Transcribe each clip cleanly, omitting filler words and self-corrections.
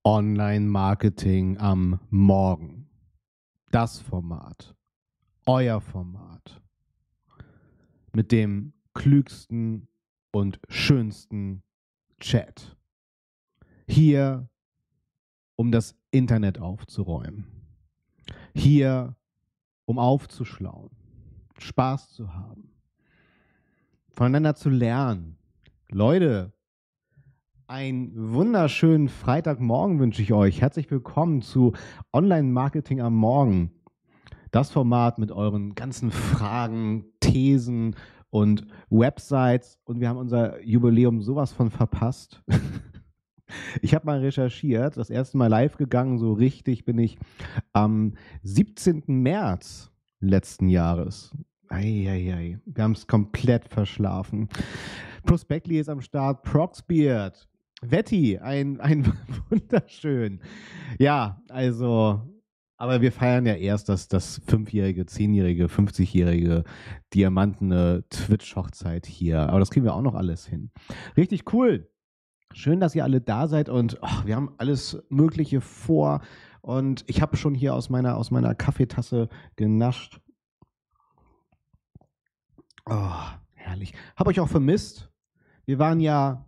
Online-Marketing am Morgen. Das Format. Euer Format. Mit dem klügsten und schönsten Chat. Hier, um das Internet aufzuräumen. Hier, um aufzuschlauen, Spaß zu haben, voneinander zu lernen. Leute, einen wunderschönen Freitagmorgen wünsche ich euch. Herzlich willkommen zu Online-Marketing am Morgen. Das Format mit euren ganzen Fragen, Thesen und Websites. Und wir haben unser Jubiläum sowas von verpasst. Ich habe mal recherchiert, das erste Mal live gegangen, so richtig bin ich am 17. März letzten Jahres. Eieiei, wir haben es komplett verschlafen. Prospectly ist am Start, Proxbeard, Vetti, ein wunderschön. Ja, also, aber wir feiern ja erst das 5-jährige, 10-jährige, 50-jährige diamantene Twitch-Hochzeit hier. Aber das kriegen wir auch noch alles hin. Richtig cool. Schön, dass ihr alle da seid und wir haben alles Mögliche vor. Und ich habe schon hier aus meiner Kaffeetasse genascht. Oh, herrlich. Habe euch auch vermisst. Wir waren ja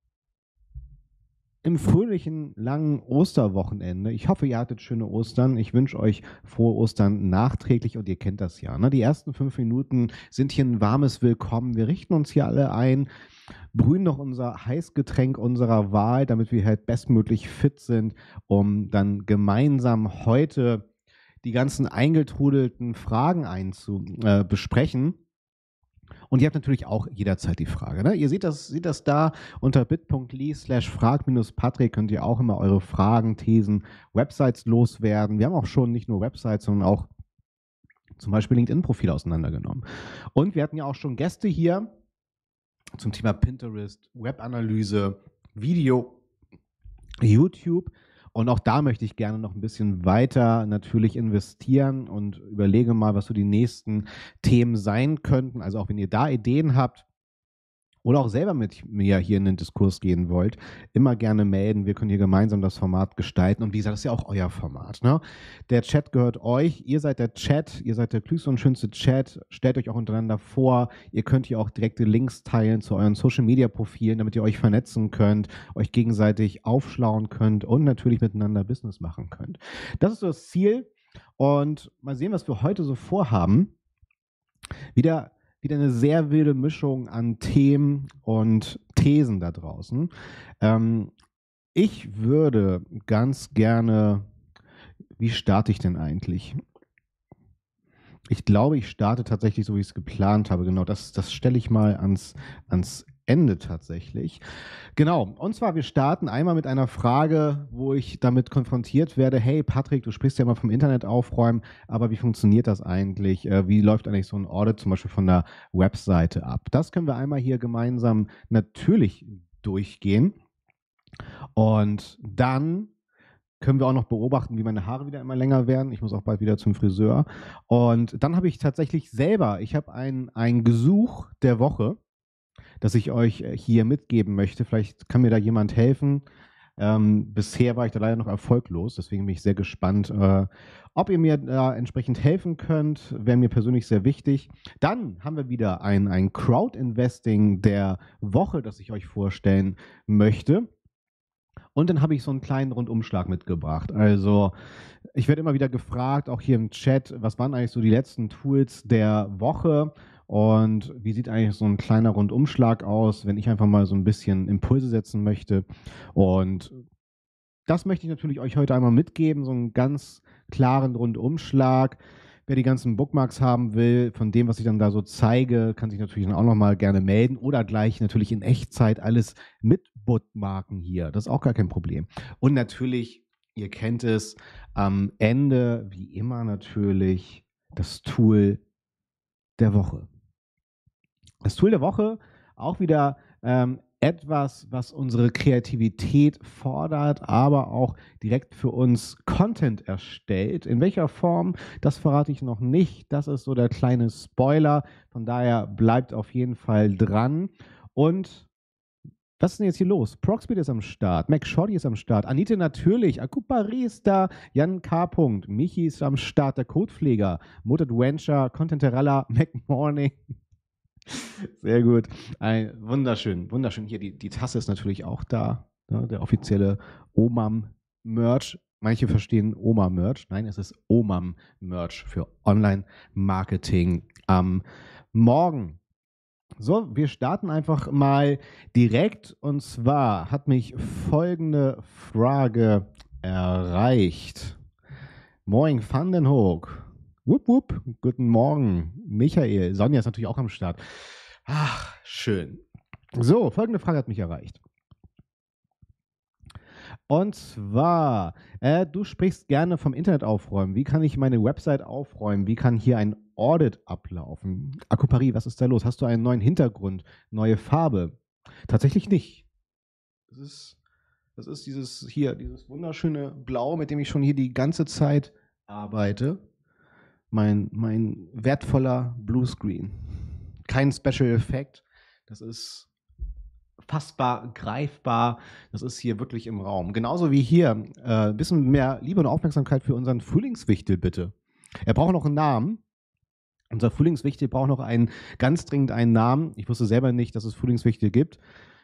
im fröhlichen, langen Osterwochenende. Ich hoffe, ihr hattet schöne Ostern. Ich wünsche euch frohe Ostern nachträglich und ihr kennt das ja. Ne? Die ersten 5 Minuten sind hier ein warmes Willkommen. Wir richten uns hier alle ein, brühen noch unser Heißgetränk unserer Wahl, damit wir halt bestmöglich fit sind, um dann gemeinsam heute die ganzen eingetrudelten Fragen besprechen. Und ihr habt natürlich auch jederzeit die Frage. Ne? Ihr seht das da unter bit.ly/frag-patrick könnt ihr auch immer eure Fragen, Thesen, Websites loswerden. Wir haben auch schon nicht nur Websites, sondern auch zum Beispiel LinkedIn-Profile auseinandergenommen. Und wir hatten ja auch schon Gäste hier zum Thema Pinterest, Webanalyse, Video, YouTube. Und auch da möchte ich gerne noch ein bisschen weiter natürlich investieren und überlege mal, was so die nächsten Themen sein könnten. Also auch wenn ihr da Ideen habt oder auch selber mit mir hier in den Diskurs gehen wollt, immer gerne melden. Wir können hier gemeinsam das Format gestalten. Und wie gesagt, das ist ja auch euer Format. Ne? Der Chat gehört euch. Ihr seid der Chat. Ihr seid der klügste und schönste Chat. Stellt euch auch untereinander vor. Ihr könnt hier auch direkte Links teilen zu euren Social-Media-Profilen, damit ihr euch vernetzen könnt, euch gegenseitig aufschlauen könnt und natürlich miteinander Business machen könnt. Das ist so das Ziel. Und mal sehen, was wir heute so vorhaben. Wieder eine sehr wilde Mischung an Themen und Thesen da draußen. Ich würde ganz gerne, wie starte ich denn eigentlich? Ich glaube, ich starte tatsächlich so, wie ich es geplant habe. Genau, das stelle ich mal ans Ende tatsächlich. Genau, und zwar wir starten einmal mit einer Frage, wo ich damit konfrontiert werde, hey Patrick, du sprichst ja immer vom Internet aufräumen, aber wie funktioniert das eigentlich? Wie läuft eigentlich so ein Audit zum Beispiel von der Webseite ab? Das können wir einmal hier gemeinsam natürlich durchgehen. Und dann können wir auch noch beobachten, wie meine Haare wieder immer länger werden. Ich muss auch bald wieder zum Friseur. Und dann habe ich tatsächlich selber, ich habe ein Gesuch der Woche, das ich euch hier mitgeben möchte. Vielleicht kann mir da jemand helfen. Bisher war ich da leider noch erfolglos, deswegen bin ich sehr gespannt, ob ihr mir da entsprechend helfen könnt. Wäre mir persönlich sehr wichtig. Dann haben wir wieder ein Crowd-Investing der Woche, das ich euch vorstellen möchte. Und dann habe ich so einen kleinen Rundumschlag mitgebracht. Also ich werde immer wieder gefragt, auch hier im Chat, was waren eigentlich so die letzten Tools der Woche und wie sieht eigentlich so ein kleiner Rundumschlag aus, wenn ich einfach mal so ein bisschen Impulse setzen möchte. Und das möchte ich natürlich euch heute einmal mitgeben, so einen ganz klaren Rundumschlag. Wer die ganzen Bookmarks haben will, von dem, was ich dann da so zeige, kann sich natürlich dann auch noch mal gerne melden oder gleich natürlich in Echtzeit alles mit Bookmarken hier. Das ist auch gar kein Problem. Und natürlich, ihr kennt es, am Ende, wie immer natürlich, das Tool der Woche. Das Tool der Woche, auch wieder etwas, was unsere Kreativität fordert, aber auch direkt für uns Content erstellt. In welcher Form, das verrate ich noch nicht. Das ist so der kleine Spoiler. Von daher bleibt auf jeden Fall dran. Und Was ist denn jetzt hier los? Proxpeed ist am Start, Mac Shorty ist am Start, Anita natürlich, Akupari ist da, Jan K. Michi ist am Start, der Codepfleger, Motor Adventure, Contenterella, Mac Morning. Sehr gut. Wunderschön, wunderschön. Hier, die Tasse ist natürlich auch da, ne? Der offizielle OMAM-Merch. Manche verstehen OMA-Merch. Nein, es ist OMAM-Merch für Online-Marketing am Morgen. So, wir starten einfach mal direkt. Und zwar hat mich folgende Frage erreicht. Moin, Vandenhoek. Wupp, wupp. Guten Morgen, Michael. Sonja ist natürlich auch am Start. Ach, schön. So, folgende Frage hat mich erreicht. Und zwar, du sprichst gerne vom Internet aufräumen. Wie kann ich meine Website aufräumen? Wie kann hier ein Audit ablaufen? Akupari, was ist da los? Hast du einen neuen Hintergrund, neue Farbe? Tatsächlich nicht. Das ist dieses wunderschöne Blau, mit dem ich schon hier die ganze Zeit arbeite. Mein wertvoller Bluescreen. Kein Special Effekt. Das ist fassbar, greifbar. Das ist hier wirklich im Raum. Genauso wie hier. Ein bisschen mehr Liebe und Aufmerksamkeit für unseren Frühlingswichtel, bitte. Er braucht noch einen Namen. Unser Frühlingswichtel braucht noch ganz dringend einen Namen. Ich wusste selber nicht, dass es Frühlingswichtel gibt.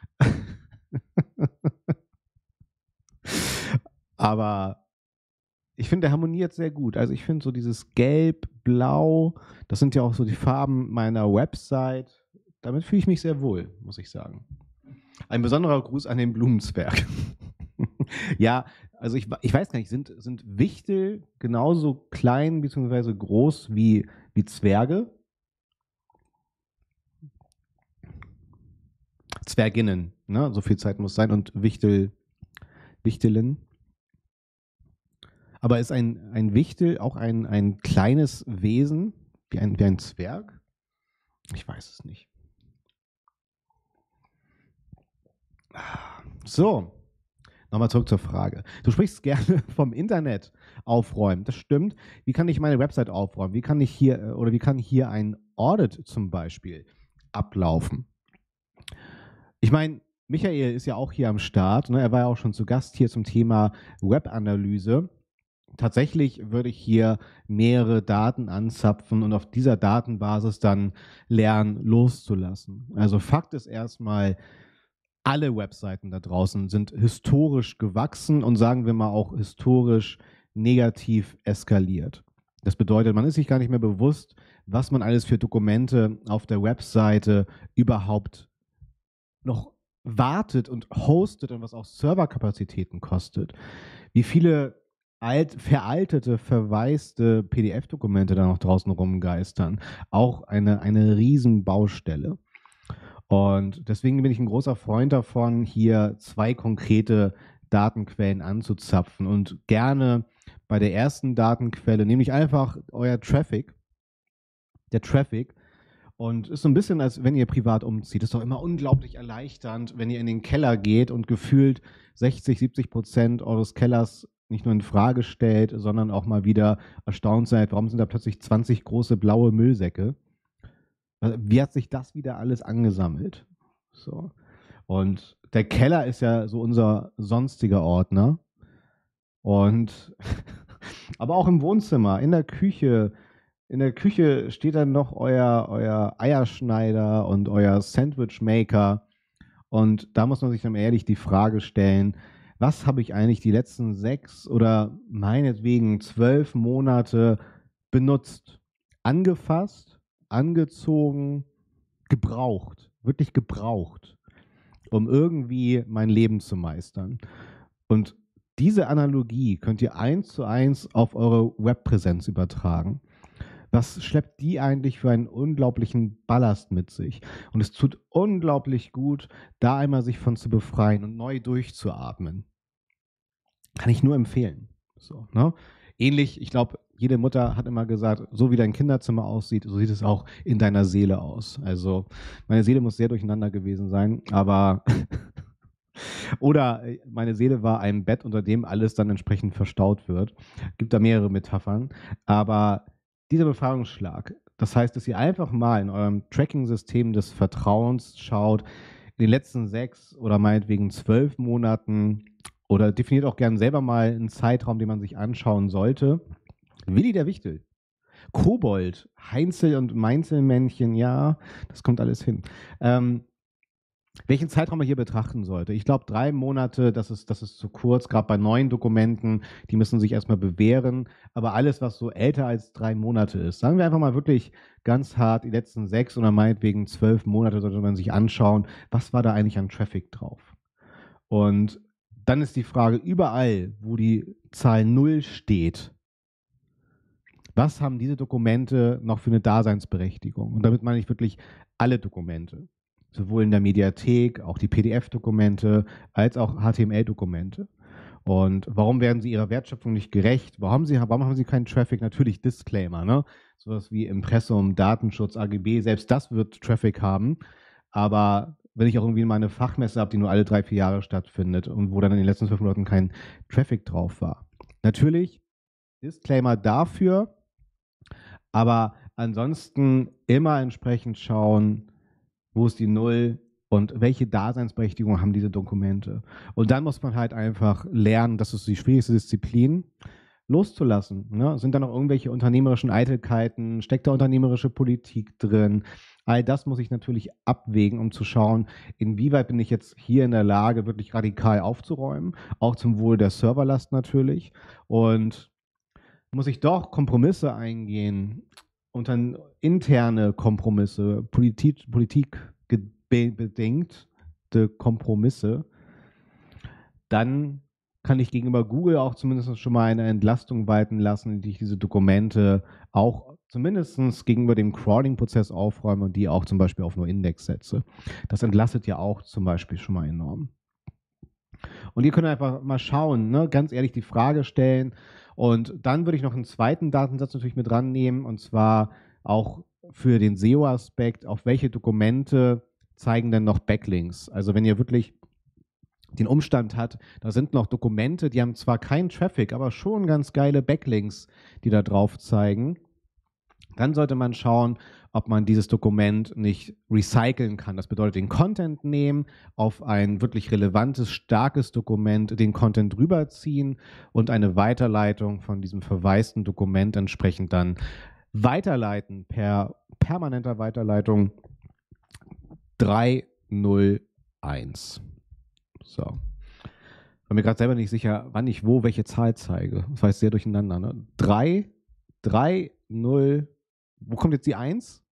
Aber ich finde, der harmoniert sehr gut. Also ich finde so dieses Gelb, Blau, das sind ja auch so die Farben meiner Website. Damit fühle ich mich sehr wohl, muss ich sagen. Ein besonderer Gruß an den Blumenzwerg. Ja, also ich weiß gar nicht, sind Wichtel genauso klein bzw. groß wie Zwerge? Zwerginnen, ne? So viel Zeit muss sein. Und Wichtelin. Aber ist ein Wichtel auch ein kleines Wesen, wie ein Zwerg? Ich weiß es nicht. So, nochmal zurück zur Frage. Du sprichst gerne vom Internet aufräumen. Das stimmt. Wie kann ich meine Website aufräumen? Wie kann hier ein Audit zum Beispiel ablaufen? Ich meine, Michael ist ja auch hier am Start. Ne? Er war ja auch schon zu Gast hier zum Thema Webanalyse. Tatsächlich würde ich hier mehrere Daten anzapfen und auf dieser Datenbasis dann lernen, loszulassen. Also Fakt ist erstmal, alle Webseiten da draußen sind historisch gewachsen und sagen wir mal auch historisch negativ eskaliert. Das bedeutet, man ist sich gar nicht mehr bewusst, was man alles für Dokumente auf der Webseite überhaupt noch wartet und hostet und was auch Serverkapazitäten kostet. Wie viele veraltete, verwaiste PDF-Dokumente da noch draußen rumgeistern. Auch eine Riesenbaustelle. Und deswegen bin ich ein großer Freund davon, hier 2 konkrete Datenquellen anzuzapfen und gerne bei der ersten Datenquelle, nämlich einfach euer Traffic, der Traffic, und ist so ein bisschen, als wenn ihr privat umzieht. Ist doch immer unglaublich erleichternd, wenn ihr in den Keller geht und gefühlt 60-70% eures Kellers nicht nur in Frage stellt, sondern auch mal wieder erstaunt seid, warum sind da plötzlich 20 große blaue Müllsäcke? Wie hat sich das wieder alles angesammelt? So. Und der Keller ist ja so unser sonstiger Ordner. Und aber auch im Wohnzimmer, in der Küche. In der Küche steht dann noch euer Eierschneider und euer Sandwichmaker. Und da muss man sich dann ehrlich die Frage stellen, was habe ich eigentlich die letzten 6 oder meinetwegen 12 Monate benutzt, angefasst, angezogen, gebraucht, wirklich gebraucht, um irgendwie mein Leben zu meistern. Und diese Analogie könnt ihr 1:1 auf eure Webpräsenz übertragen. Was schleppt die eigentlich für einen unglaublichen Ballast mit sich? Und es tut unglaublich gut, da einmal sich von zu befreien und neu durchzuatmen. Kann ich nur empfehlen. So, ne? Ähnlich, ich glaube, jede Mutter hat immer gesagt, so wie dein Kinderzimmer aussieht, so sieht es auch in deiner Seele aus. Also meine Seele muss sehr durcheinander gewesen sein, aber oder meine Seele war ein Bett, unter dem alles dann entsprechend verstaut wird. Gibt da mehrere Metaphern. Aber dieser Befreiungsschlag, das heißt, dass ihr einfach mal in eurem Tracking-System des Vertrauens schaut, in den letzten 6 oder meinetwegen 12 Monaten oder definiert auch gern selber mal einen Zeitraum, den man sich anschauen sollte. Willi der Wichtel, Kobold, Heinzel und Mainzelmännchen, ja, das kommt alles hin. Welchen Zeitraum man hier betrachten sollte. Ich glaube, 3 Monate, das ist zu kurz, gerade bei neuen Dokumenten, die müssen sich erstmal bewähren. Aber alles, was so älter als 3 Monate ist, sagen wir einfach mal wirklich ganz hart, die letzten 6 oder meinetwegen 12 Monate sollte man sich anschauen, was war da eigentlich an Traffic drauf. Und dann ist die Frage, überall, wo die Zahl 0 steht, was haben diese Dokumente noch für eine Daseinsberechtigung? Und damit meine ich wirklich alle Dokumente, sowohl in der Mediathek, auch die PDF-Dokumente, als auch HTML-Dokumente. Und warum werden sie ihrer Wertschöpfung nicht gerecht? Warum haben sie keinen Traffic? Natürlich Disclaimer, ne? Sowas wie Impressum, Datenschutz, AGB, selbst das wird Traffic haben. Aber wenn ich auch irgendwie meine Fachmesse habe, die nur alle 3, 4 Jahre stattfindet und wo dann in den letzten 12 Monaten kein Traffic drauf war. Natürlich Disclaimer dafür, aber ansonsten immer entsprechend schauen, wo ist die Null und welche Daseinsberechtigung haben diese Dokumente. Und dann muss man halt einfach lernen, das ist die schwierigste Disziplin, loszulassen. Ne? Sind da noch irgendwelche unternehmerischen Eitelkeiten? Steckt da unternehmerische Politik drin? All das muss ich natürlich abwägen, um zu schauen, inwieweit bin ich jetzt hier in der Lage, wirklich radikal aufzuräumen, auch zum Wohl der Serverlast natürlich. Und muss ich doch Kompromisse eingehen und dann interne Kompromisse, politikbedingte Kompromisse, dann kann ich gegenüber Google auch zumindest schon mal eine Entlastung walten lassen, indem ich diese Dokumente auch zumindest gegenüber dem Crawling-Prozess aufräume und die auch zum Beispiel auf nur Index setze. Das entlastet ja auch zum Beispiel schon mal enorm. Und ihr könnt einfach mal schauen, ne? Ganz ehrlich die Frage stellen. Und dann würde ich noch einen zweiten Datensatz natürlich mit rannehmen, und zwar auch für den SEO-Aspekt, auf welche Dokumente zeigen denn noch Backlinks. Also wenn ihr wirklich den Umstand habt, da sind noch Dokumente, die haben zwar keinen Traffic, aber schon ganz geile Backlinks, die da drauf zeigen, dann sollte man schauen, ob man dieses Dokument nicht recyceln kann. Das bedeutet, den Content nehmen, auf ein wirklich relevantes, starkes Dokument den Content rüberziehen und eine Weiterleitung von diesem verwaisten Dokument entsprechend dann weiterleiten per permanenter Weiterleitung 301. So. Ich bin mir gerade selber nicht sicher, wann ich wo welche Zahl zeige. Das war jetzt sehr durcheinander. Ne? 3, 0. Wo kommt jetzt die 1?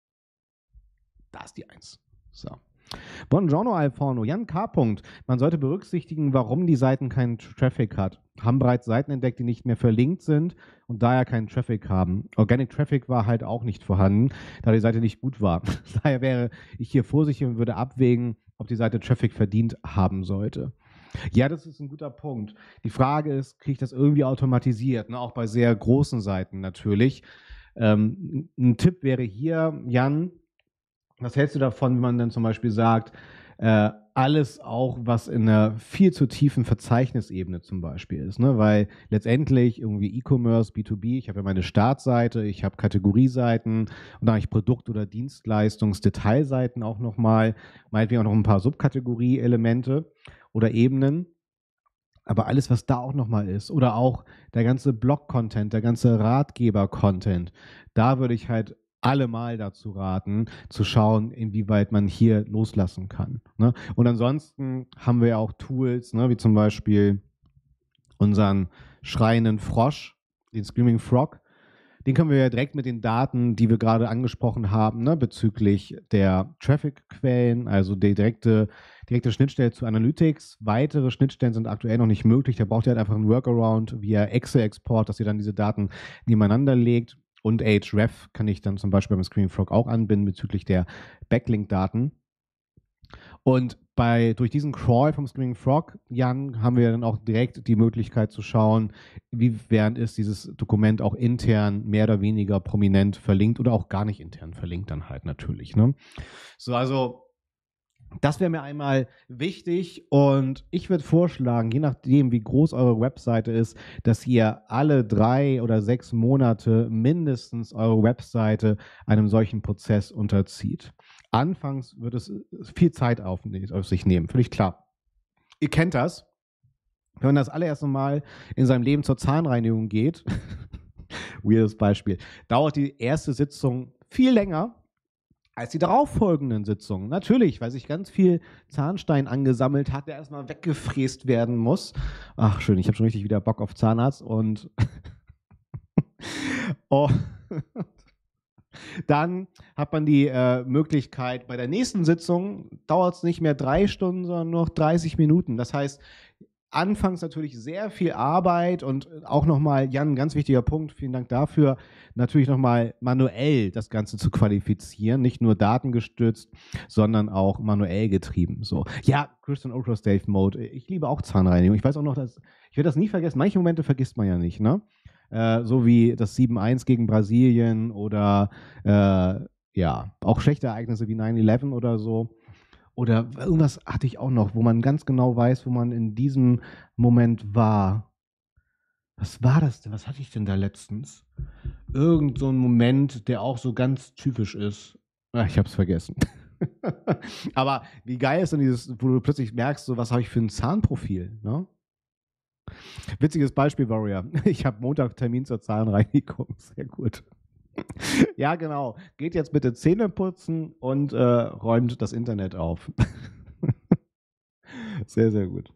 Da ist die 1. So. Buongiorno Alforno, Jan K. Man sollte berücksichtigen, warum die Seiten keinen Traffic hat. Haben bereits Seiten entdeckt, die nicht mehr verlinkt sind und daher keinen Traffic haben. Organic Traffic war halt auch nicht vorhanden, da die Seite nicht gut war. Daher wäre ich hier vorsichtig und würde abwägen, ob die Seite Traffic verdient haben sollte. Ja, das ist ein guter Punkt. Die Frage ist, kriege ich das irgendwie automatisiert? Ne? Auch bei sehr großen Seiten natürlich. Ein Tipp wäre hier, Jan, was hältst du davon, wenn man dann zum Beispiel sagt, alles auch, was in einer viel zu tiefen Verzeichnisebene zum Beispiel ist, ne? Weil letztendlich irgendwie E-Commerce, B2B, ich habe ja meine Startseite, ich habe Kategorieseiten und dann habe ich Produkt- oder Dienstleistungsdetailseiten auch nochmal, meinetwegen auch noch ein paar Subkategorie-Elemente oder Ebenen. Aber alles, was da auch nochmal ist, oder auch der ganze Blog-Content, der ganze Ratgeber-Content, da würde ich halt allemal dazu raten, zu schauen, inwieweit man hier loslassen kann. Ne? Und ansonsten haben wir ja auch Tools, ne, wie zum Beispiel unseren schreienden Frosch, den Screaming Frog. Den können wir ja direkt mit den Daten, die wir gerade angesprochen haben, ne, bezüglich der Traffic-Quellen, also die direkte Schnittstelle zu Analytics. Weitere Schnittstellen sind aktuell noch nicht möglich. Da braucht ihr halt einfach einen Workaround via Excel-Export, dass ihr dann diese Daten nebeneinander legt. Und Ahref kann ich dann zum Beispiel beim Screaming Frog auch anbinden bezüglich der Backlink-Daten. Und durch diesen Crawl vom Screaming Frog, Jan, haben wir dann auch direkt die Möglichkeit zu schauen, inwiefern ist dieses Dokument auch intern mehr oder weniger prominent verlinkt oder auch gar nicht intern verlinkt dann halt natürlich. Ne? So, also das wäre mir einmal wichtig und ich würde vorschlagen, je nachdem, wie groß eure Webseite ist, dass ihr alle 3 oder 6 Monate mindestens eure Webseite einem solchen Prozess unterzieht. Anfangs wird es viel Zeit auf sich nehmen, völlig klar. Ihr kennt das, wenn man das allererste Mal in seinem Leben zur Zahnreinigung geht, weirdes Beispiel, dauert die erste Sitzung viel länger als die darauffolgenden Sitzungen. Natürlich, weil sich ganz viel Zahnstein angesammelt hat, der erstmal weggefräst werden muss. Ach, schön, ich habe schon richtig wieder Bock auf Zahnarzt und oh. Dann hat man die Möglichkeit, bei der nächsten Sitzung dauert es nicht mehr 3 Stunden, sondern nur noch 30 Minuten. Das heißt, anfangs natürlich sehr viel Arbeit und auch nochmal, Jan, ein ganz wichtiger Punkt, vielen Dank dafür, natürlich nochmal manuell das Ganze zu qualifizieren, nicht nur datengestützt, sondern auch manuell getrieben. So. Ja, Christian Ultra Safe Mode, ich liebe auch Zahnreinigung. Ich weiß auch noch, ich werde das nie vergessen, manche Momente vergisst man ja nicht, ne? So wie das 7-1 gegen Brasilien oder ja, auch schlechte Ereignisse wie 9/11 oder so. Oder irgendwas hatte ich auch noch, wo man ganz genau weiß, wo man in diesem Moment war. Was war das denn? Was hatte ich denn da letztens? Irgend so ein Moment, der auch so ganz typisch ist. Ach, ich hab's vergessen. Aber wie geil ist denn dieses, wo du plötzlich merkst, so was habe ich für ein Zahnprofil, ne? Witziges Beispiel, Warrior. Ich habe Montag Termin zur Zahnreinigung. Sehr gut. Ja, genau. Geht jetzt bitte Zähne putzen und räumt das Internet auf. Sehr, sehr gut.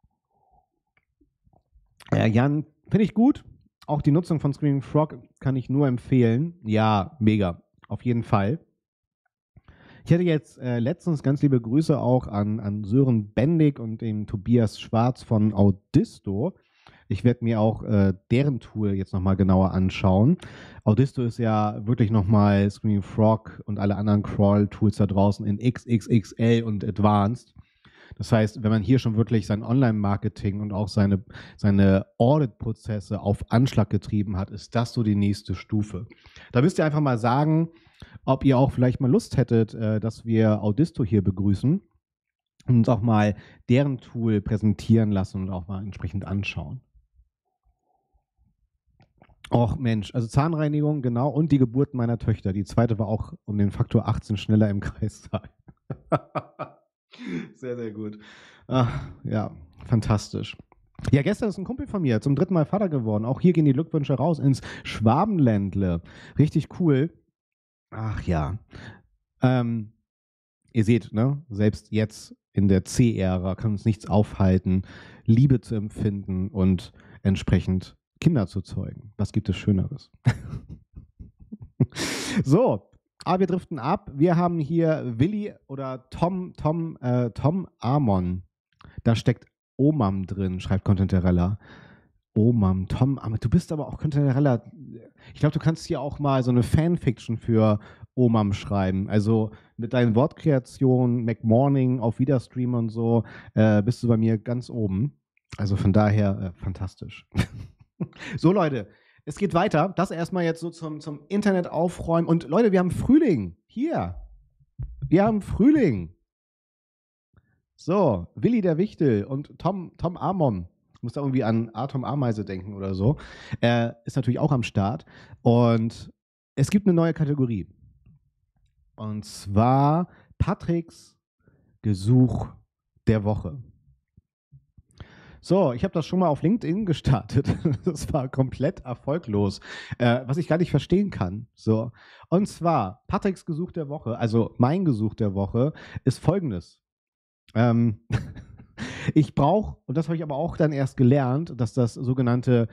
Jan, finde ich gut. Auch die Nutzung von Screaming Frog kann ich nur empfehlen. Ja, mega. Auf jeden Fall. Ich hatte jetzt letztens ganz liebe Grüße auch an Sören Bendig und den Tobias Schwarz von Audisto. Ich werde mir auch deren Tool jetzt nochmal genauer anschauen. Audisto ist ja wirklich nochmal Screaming Frog und alle anderen Crawl-Tools da draußen in XXXL und Advanced. Das heißt, wenn man hier schon wirklich sein Online-Marketing und auch seine Audit-Prozesse auf Anschlag getrieben hat, ist das so die nächste Stufe. Da müsst ihr einfach mal sagen, ob ihr auch vielleicht mal Lust hättet, dass wir Audisto hier begrüßen und uns auch mal deren Tool präsentieren lassen und auch mal entsprechend anschauen. Och Mensch, also Zahnreinigung, genau, und die Geburt meiner Töchter. Die zweite war auch um den Faktor 18 schneller im Kreistag. Sehr, sehr gut. Ach, ja, fantastisch. Ja, gestern ist ein Kumpel von mir zum 3. Mal Vater geworden. Auch hier gehen die Glückwünsche raus ins Schwabenländle. Richtig cool. Ach ja. Ihr seht, ne, selbst jetzt in der C-Ära kann uns nichts aufhalten, Liebe zu empfinden und entsprechend Kinder zu zeugen. Was gibt es Schöneres? So, aber wir driften ab. Wir haben hier Willi oder Tom Amon. Da steckt Omam drin, schreibt Contenterella. Omam, Tom Amon. Du bist aber auch Contenterella. Ich glaube, du kannst hier auch mal so eine Fanfiction für Omam schreiben. Also mit deinen Wortkreationen, McMorning, auf Wiederstream und so, bist du bei mir ganz oben. Also von daher fantastisch. So, Leute, es geht weiter. Das erstmal jetzt so zum Internet aufräumen. Und Leute, wir haben Frühling. Hier. Wir haben Frühling. So, Willi der Wichtel und Tom Amon. Ich muss da irgendwie an Atom Ameise denken oder so. Ist natürlich auch am Start. Und es gibt eine neue Kategorie. Und zwar Patricks Gesuch der Woche. So, ich habe das schon mal auf LinkedIn gestartet. Das war komplett erfolglos, was ich gar nicht verstehen kann. So, und zwar Patricks Gesuch der Woche, also mein Gesuch der Woche, ist folgendes. Ich brauche, und das habe ich aber auch dann erst gelernt, dass das sogenannte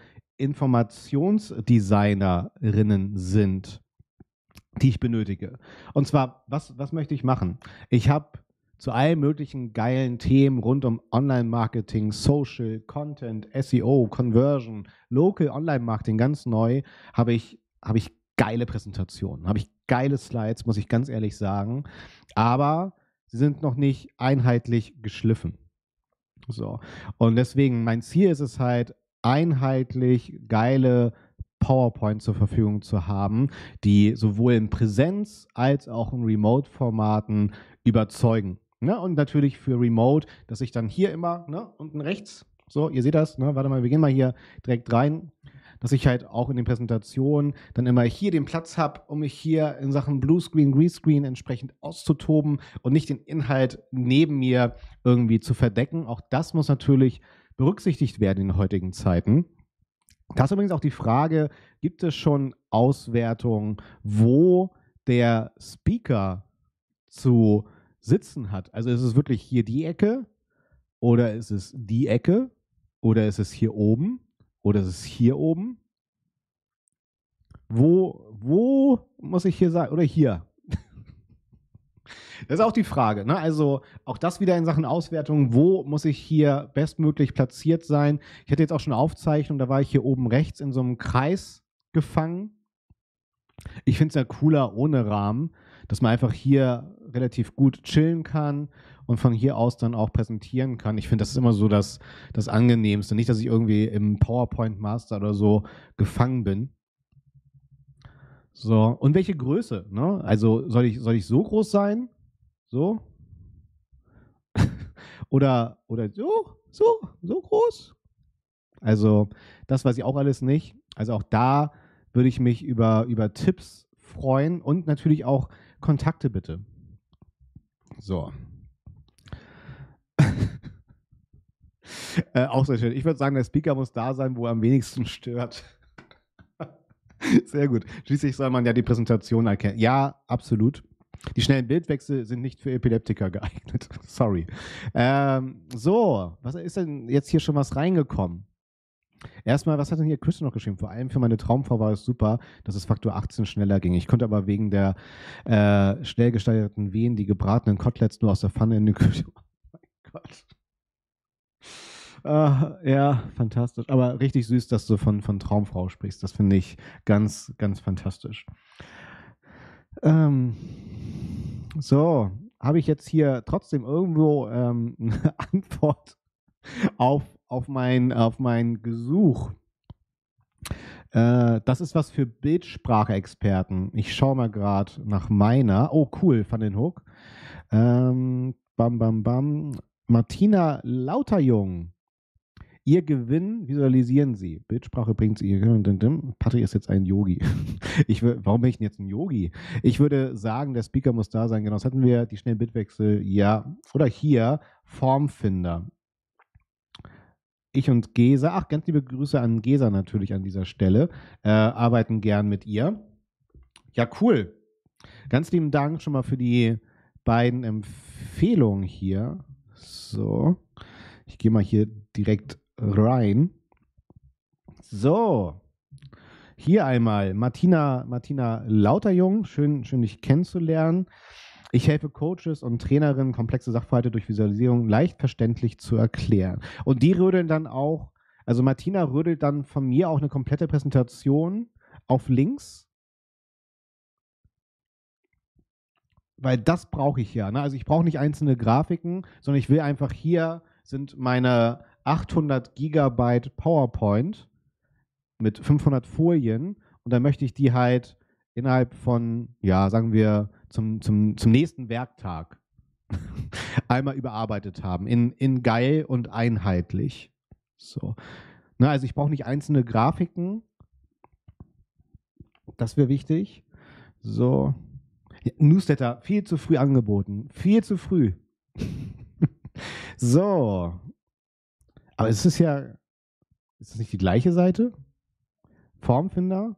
Informationsdesignerinnen sind, die ich benötige. Und zwar, was möchte ich machen? Ich habe zu allen möglichen geilen Themen rund um Online-Marketing, Social, Content, SEO, Conversion, Local Online-Marketing, ganz neu, habe ich geile Präsentationen, habe ich geile Slides, muss ich ganz ehrlich sagen, aber sie sind noch nicht einheitlich geschliffen. So. Und deswegen, mein Ziel ist es halt, einheitlich geile PowerPoint zur Verfügung zu haben, die sowohl in Präsenz als auch in Remote-Formaten überzeugen. Ne? Und natürlich für Remote, dass ich dann hier immer, ne, unten rechts, so, ihr seht das, ne, warte mal, wir gehen mal hier direkt rein, dass ich halt auch in den Präsentationen dann immer hier den Platz habe, um mich hier in Sachen Bluescreen, Greenscreen entsprechend auszutoben und nicht den Inhalt neben mir irgendwie zu verdecken. Auch das muss natürlich berücksichtigt werden in den heutigen Zeiten. Da ist übrigens auch die Frage, gibt es schon Auswertungen, wo der Speaker zu sitzen hat? Also ist es wirklich hier die Ecke oder ist es die Ecke oder ist es hier oben oder ist es hier oben? Wo muss ich hier sein? Oder hier? Das ist auch die Frage. Ne? Also auch das wieder in Sachen Auswertung. Wo muss ich hier bestmöglich platziert sein? Ich hatte jetzt auch schon eine Aufzeichnung, da war ich hier oben rechts in so einem Kreis gefangen. Ich finde es ja cooler ohne Rahmen, dass man einfach hier relativ gut chillen kann und von hier aus dann auch präsentieren kann. Ich finde, das ist immer so das Angenehmste. Nicht, dass ich irgendwie im PowerPoint Master oder so gefangen bin. So, und welche Größe? Ne? Also soll ich so groß sein? So? oder so groß? Also, das weiß ich auch alles nicht. Also auch da würde ich mich über Tipps freuen und natürlich auch Kontakte bitte. So. Auch sehr schön. Ich würde sagen, der Speaker muss da sein, wo er am wenigsten stört. Sehr gut. Schließlich soll man ja die Präsentation erkennen. Ja, absolut. Die schnellen Bildwechsel sind nicht für Epileptiker geeignet. Sorry. So, was ist denn jetzt hier schon was reingekommen? Erstmal, was hat denn hier Chris noch geschrieben? Vor allem für meine Traumfrau war es super, dass es Faktor 18 schneller ging. Ich konnte aber wegen der schnell gesteigerten Wehen die gebratenen Koteletts nur aus der Pfanne in die Küche. Oh mein Gott. Ja, fantastisch. Aber richtig süß, dass du von Traumfrau sprichst. Das finde ich ganz, ganz fantastisch. So, habe ich jetzt hier trotzdem irgendwo eine Antwort auf mein Gesuch? Das ist was für Bildsprache-Experten. Ich schaue mal gerade nach meiner. Oh, cool, Van den Hook. Bam, bam, bam. Martina Lauterjung. Ihr Gewinn visualisieren Sie. Bildsprache bringt Sie ihr Gewinn. Patrick ist jetzt ein Yogi. Warum bin ich denn jetzt ein Yogi? Ich würde sagen, der Speaker muss da sein. Genau, das hatten wir. Die schnellen Bildwechsel. Ja. Oder hier, Formfinder. Ich und Gesa, ach, ganz liebe Grüße an Gesa natürlich an dieser Stelle, arbeiten gern mit ihr. Ja, cool. Ganz lieben Dank schon mal für die beiden Empfehlungen hier. So, ich gehe mal hier direkt rein. So, hier einmal Martina Lauterjung, schön dich kennenzulernen. Ich helfe Coaches und Trainerinnen, komplexe Sachverhalte durch Visualisierung leicht verständlich zu erklären. Und die rödeln dann auch, also Martina rödelt dann von mir auch eine komplette Präsentation auf links, weil das brauche ich ja. Ne? Also ich brauche nicht einzelne Grafiken, sondern ich will einfach, hier sind meine 800 Gigabyte PowerPoint mit 500 Folien und dann möchte ich die halt innerhalb von, ja, sagen wir, zum nächsten Werktag einmal überarbeitet haben. In geil und einheitlich. So. Na, also ich brauche nicht einzelne Grafiken. Das wäre wichtig. So. Ja, Newsletter, viel zu früh angeboten. Viel zu früh. So. Aber es ist ja, ist das nicht die gleiche Seite? Formfinder?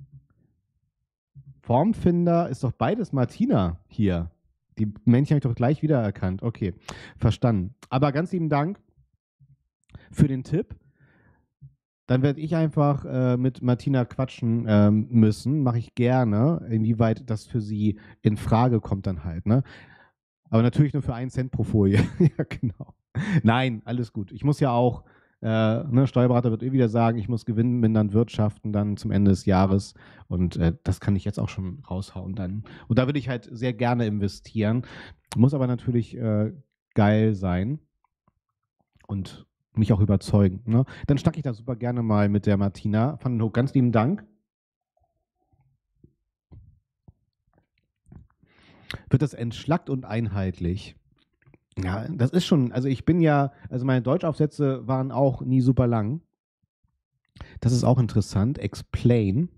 Formfinder ist doch beides Martina hier. Die Männchen habe ich doch gleich wiedererkannt. Okay, verstanden. Aber ganz lieben Dank für den Tipp. Dann werde ich einfach mit Martina quatschen müssen. Mache ich gerne, inwieweit das für sie in Frage kommt dann halt. Ne? Aber natürlich nur für 1 Cent pro Folie. Ja, genau. Nein, alles gut. Ich muss ja auch, Steuerberater wird wieder sagen, ich muss gewinnmindernd wirtschaften dann zum Ende des Jahres. Und das kann ich jetzt auch schon raushauen dann. Und da würde ich halt sehr gerne investieren. Muss aber natürlich geil sein und mich auch überzeugen. Ne? Dann schnacke ich da super gerne mal mit der Martina. Van den Hoek, ganz lieben Dank. Wird das entschlackt und einheitlich? Ja, das ist schon, also ich bin ja, also meine Deutschaufsätze waren auch nie super lang. Das ist auch interessant. Explain.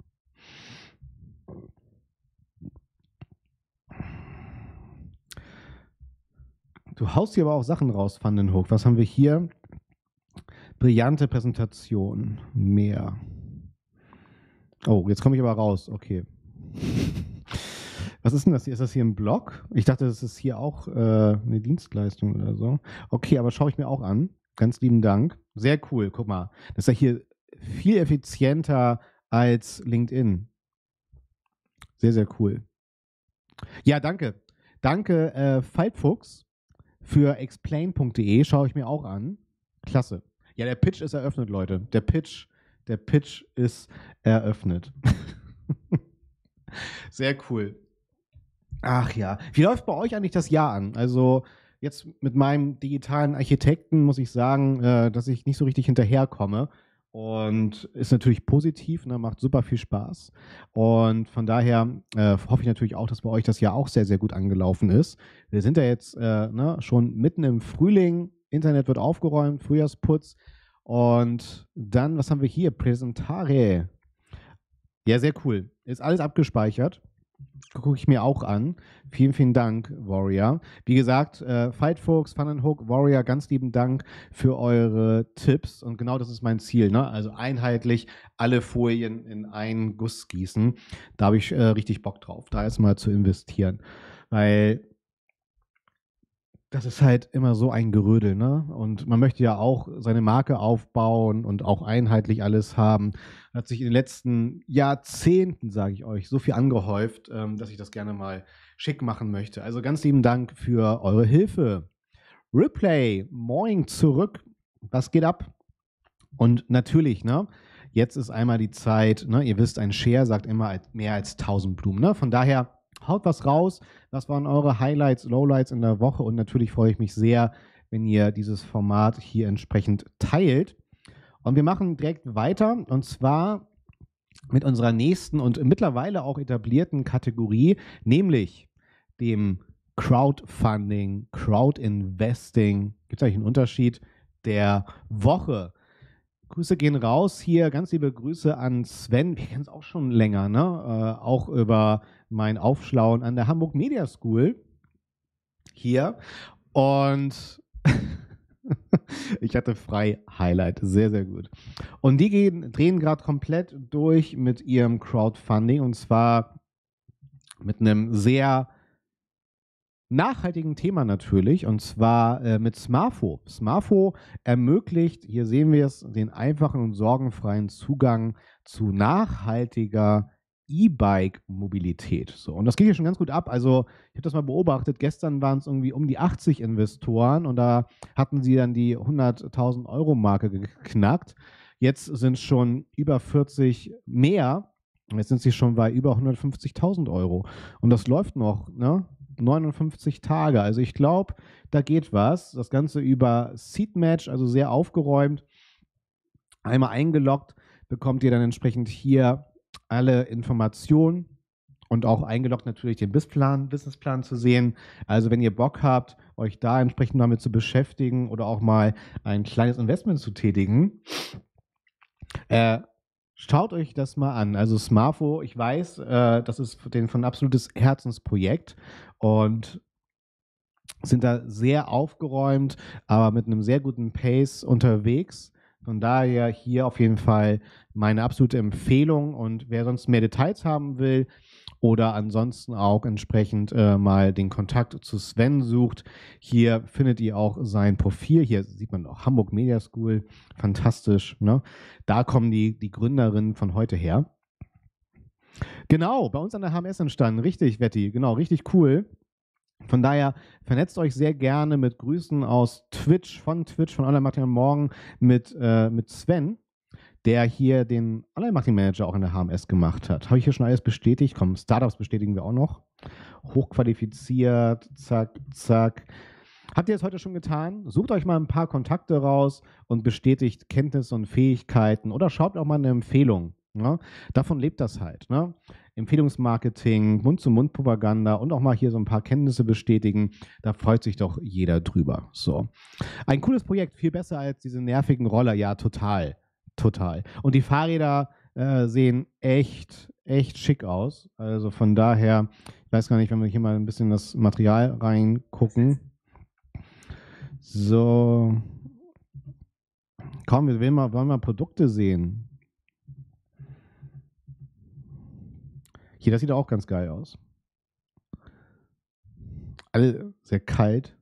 Du haust hier aber auch Sachen raus, Van den Hook. Was haben wir hier? Brillante Präsentation. Mehr. Oh, jetzt komme ich aber raus. Okay. Was ist denn das hier? Ist das hier ein Blog? Ich dachte, das ist hier auch eine Dienstleistung oder so. Okay, aber schaue ich mir auch an. Ganz lieben Dank. Sehr cool. Guck mal. Das ist ja hier viel effizienter als LinkedIn. Sehr, sehr cool. Ja, danke. Danke, Faltfuchs, für explain.de. Schaue ich mir auch an. Klasse. Ja, der Pitch ist eröffnet, Leute. Der Pitch ist eröffnet. Sehr cool. Ach ja. Wie läuft bei euch eigentlich das Jahr an? Also jetzt mit meinem digitalen Architekten muss ich sagen, dass ich nicht so richtig hinterherkomme. Und ist natürlich positiv, ne, macht super viel Spaß. Und von daher hoffe ich natürlich auch, dass bei euch das Jahr auch sehr, sehr gut angelaufen ist. Wir sind ja jetzt ne, schon mitten im Frühling. Internet wird aufgeräumt, Frühjahrsputz. Und dann, was haben wir hier? Präsentare. Ja, sehr cool. Ist alles abgespeichert. Gucke ich mir auch an. Vielen, vielen Dank, Warrior. Wie gesagt, Fightfolks, Fun and Hook, Warrior, ganz lieben Dank für eure Tipps. Und genau das ist mein Ziel. Ne? Also einheitlich alle Folien in einen Guss gießen. Da habe ich richtig Bock drauf, da erstmal zu investieren. Weil das ist halt immer so ein Gerödel, ne? Und man möchte ja auch seine Marke aufbauen und auch einheitlich alles haben. Hat sich in den letzten Jahrzehnten, sage ich euch, so viel angehäuft, dass ich das gerne mal schick machen möchte. Also ganz lieben Dank für eure Hilfe. Replay, moin zurück. Was geht ab? Und natürlich, ne? Jetzt ist einmal die Zeit, ne? Ihr wisst, ein Share sagt immer mehr als 1000 Blumen, ne? Von daher haut was raus. Was waren eure Highlights, Lowlights in der Woche? Und natürlich freue ich mich sehr, wenn ihr dieses Format hier entsprechend teilt. Und wir machen direkt weiter, und zwar mit unserer nächsten und mittlerweile auch etablierten Kategorie, nämlich dem Crowdfunding, Crowdinvesting. Gibt es eigentlich einen Unterschied? Der Woche. Grüße gehen raus hier. Ganz liebe Grüße an Sven. Wir kennen es auch schon länger, ne? Auch über mein Aufschlauen an der Hamburg Media School hier. Und ich hatte frei Highlight. Sehr, sehr gut. Und die drehen gerade komplett durch mit ihrem Crowdfunding, und zwar mit einem sehr nachhaltigen Thema natürlich, und zwar mit Smartfo. Smartfo ermöglicht, hier sehen wir es, den einfachen und sorgenfreien Zugang zu nachhaltiger E-Bike-Mobilität. So, und das geht hier schon ganz gut ab. Also ich habe das mal beobachtet. Gestern waren es irgendwie um die 80 Investoren, und da hatten sie dann die 100.000 Euro Marke geknackt. Jetzt sind es schon über 40 mehr. Jetzt sind sie schon bei über 150.000 Euro. Und das läuft noch, ne? 59 Tage. Also ich glaube, da geht was. Das Ganze über Seedmatch, also sehr aufgeräumt. Einmal eingeloggt, bekommt ihr dann entsprechend hier alle Informationen und auch eingeloggt natürlich den Businessplan zu sehen. Also wenn ihr Bock habt, euch da entsprechend damit zu beschäftigen oder auch mal ein kleines Investment zu tätigen, schaut euch das mal an. Also Smartfo, ich weiß, das ist von ein absolutes Herzensprojekt und sind da sehr aufgeräumt, aber mit einem sehr guten Pace unterwegs. Von daher hier auf jeden Fall meine absolute Empfehlung. Und wer sonst mehr Details haben will oder ansonsten auch entsprechend mal den Kontakt zu Sven sucht, hier findet ihr auch sein Profil. Hier sieht man auch Hamburg Media School, fantastisch. Ne? Da kommen die Gründerinnen von heute her. Genau, bei uns an der HMS entstanden. Richtig, Wetti, genau, richtig cool. Von daher vernetzt euch sehr gerne mit Grüßen aus Twitch, von Online-Marketing am Morgen mit Sven, der hier den Online-Marketing-Manager auch in der HMS gemacht hat. Habe ich hier schon alles bestätigt? Komm, Startups bestätigen wir auch noch. Hochqualifiziert, zack, zack. Habt ihr das heute schon getan? Sucht euch mal ein paar Kontakte raus und bestätigt Kenntnisse und Fähigkeiten oder schaut auch mal eine Empfehlung. Ne? Davon lebt das halt. Ne? Empfehlungsmarketing, Mund-zu-Mund-Propaganda und auch mal hier so ein paar Kenntnisse bestätigen. Da freut sich doch jeder drüber. So. Ein cooles Projekt, viel besser als diese nervigen Roller. Ja, total. total. Und die Fahrräder sehen echt schick aus. Also von daher, ich weiß gar nicht, wenn wir hier mal ein bisschen das Material reingucken. So, komm, wir wollen mal Produkte sehen. Hier, das sieht auch ganz geil aus. Alle sehr kalt.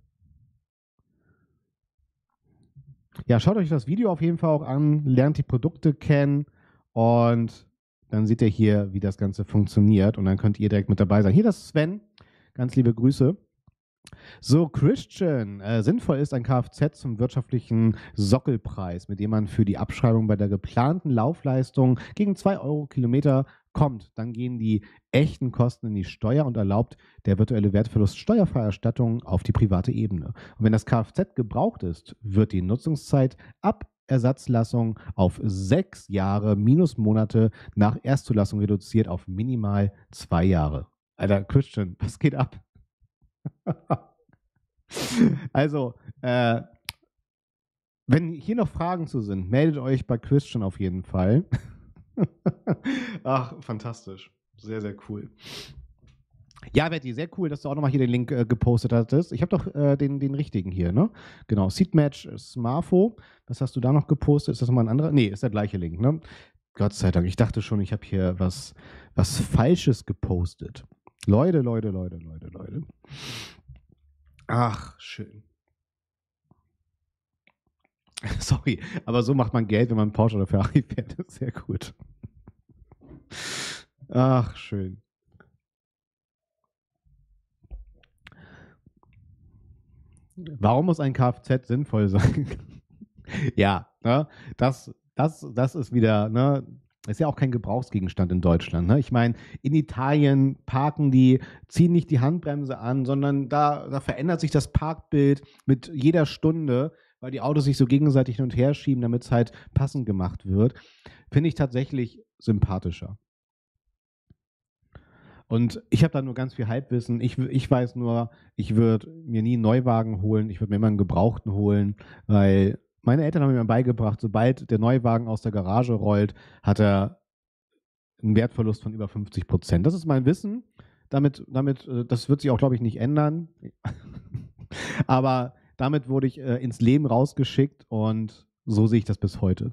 Ja, schaut euch das Video auf jeden Fall auch an, lernt die Produkte kennen und dann seht ihr hier, wie das Ganze funktioniert und dann könnt ihr direkt mit dabei sein. Hier, das ist Sven. Ganz liebe Grüße. So, Christian, sinnvoll ist ein Kfz zum wirtschaftlichen Sockelpreis, mit dem man für die Abschreibung bei der geplanten Laufleistung gegen 2 Euro Kilometer kommt. Dann gehen die echten Kosten in die Steuer und erlaubt der virtuelle Wertverlust Steuererstattung auf die private Ebene. Und wenn das Kfz gebraucht ist, wird die Nutzungszeit ab Ersatzlassung auf 6 Jahre minus Monate nach Erstzulassung reduziert auf minimal 2 Jahre. Alter, Christian, was geht ab? Also, wenn hier noch Fragen zu sind, meldet euch bei Christian auf jeden Fall. Ach, fantastisch. Sehr, sehr cool. Ja, Betty, sehr cool, dass du auch nochmal hier den Link gepostet hattest. Ich habe doch den richtigen hier, ne? Genau, Seedmatch Smartphone. Was hast du da noch gepostet? Ist das nochmal ein anderer? Nee, ist der gleiche Link, ne? Gott sei Dank. Ich dachte schon, ich habe hier was Falsches gepostet. Leute. Ach, schön. Sorry, aber so macht man Geld, wenn man Porsche oder Ferrari fährt. Das ist sehr gut. Ach, schön. Warum muss ein Kfz sinnvoll sein? Ja, ne, das ist wieder, ne, ist ja auch kein Gebrauchsgegenstand in Deutschland. Ne? Ich meine, in Italien parken die, ziehen nicht die Handbremse an, sondern da verändert sich das Parkbild mit jeder Stunde, weil die Autos sich so gegenseitig hin und her schieben, damit es halt passend gemacht wird. Finde ich tatsächlich sympathischer. Und ich habe da nur ganz viel Halbwissen. Ich weiß nur, ich würde mir nie einen Neuwagen holen. Ich würde mir immer einen Gebrauchten holen, weil meine Eltern haben mir beigebracht, sobald der Neuwagen aus der Garage rollt, hat er einen Wertverlust von über 50%. Das ist mein Wissen. Das wird sich auch, glaube ich, nicht ändern. Aber damit wurde ich ins Leben rausgeschickt und so sehe ich das bis heute.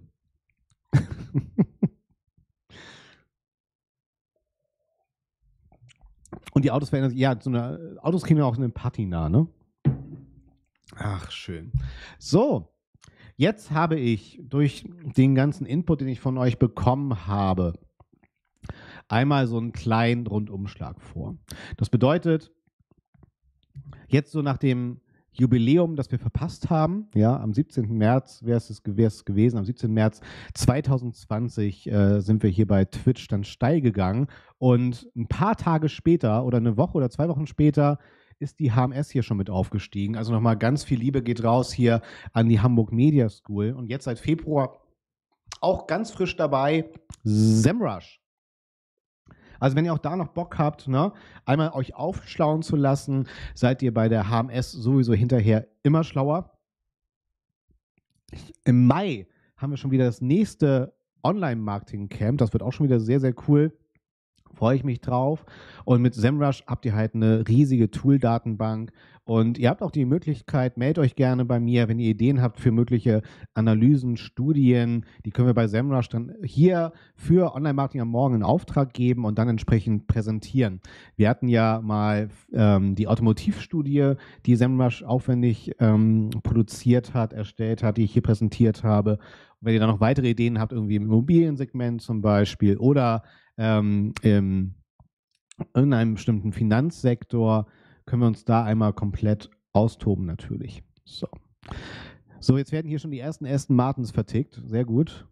Und die Autos verändern sich, ja, Autos kriegen ja auch eine Patina, ne? Ach, schön. So, jetzt habe ich durch den ganzen Input, den ich von euch bekommen habe, einmal so einen kleinen Rundumschlag vor. Das bedeutet, jetzt so nach dem Jubiläum, das wir verpasst haben, ja, am 17. März wäre es gewesen, am 17. März 2020 sind wir hier bei Twitch dann steil gegangen und ein paar Tage später oder eine Woche oder 2 Wochen später ist die HMS hier schon mit aufgestiegen. Also nochmal ganz viel Liebe geht raus hier an die Hamburg Media School und jetzt seit Februar auch ganz frisch dabei SEMrush. Also wenn ihr auch da noch Bock habt, ne, einmal euch aufschlauen zu lassen, seid ihr bei der HMS sowieso hinterher immer schlauer. Im Mai haben wir schon wieder das nächste Online-Marketing-Camp. Das wird auch schon wieder sehr, sehr cool. Freue ich mich drauf. Und mit SEMrush habt ihr halt eine riesige Tool-Datenbank. Und ihr habt auch die Möglichkeit, meldet euch gerne bei mir, wenn ihr Ideen habt für mögliche Analysen, Studien. Die können wir bei SEMrush dann hier für Online-Marketing am Morgen in Auftrag geben und dann entsprechend präsentieren. Wir hatten ja mal die Automotivstudie, die SEMrush aufwendig produziert hat, erstellt hat, die ich hier präsentiert habe. Und wenn ihr da noch weitere Ideen habt, irgendwie im Immobiliensegment zum Beispiel oder in einem bestimmten Finanzsektor, können wir uns da einmal komplett austoben natürlich. So, jetzt werden hier schon die ersten Aston Martins vertickt. Sehr gut.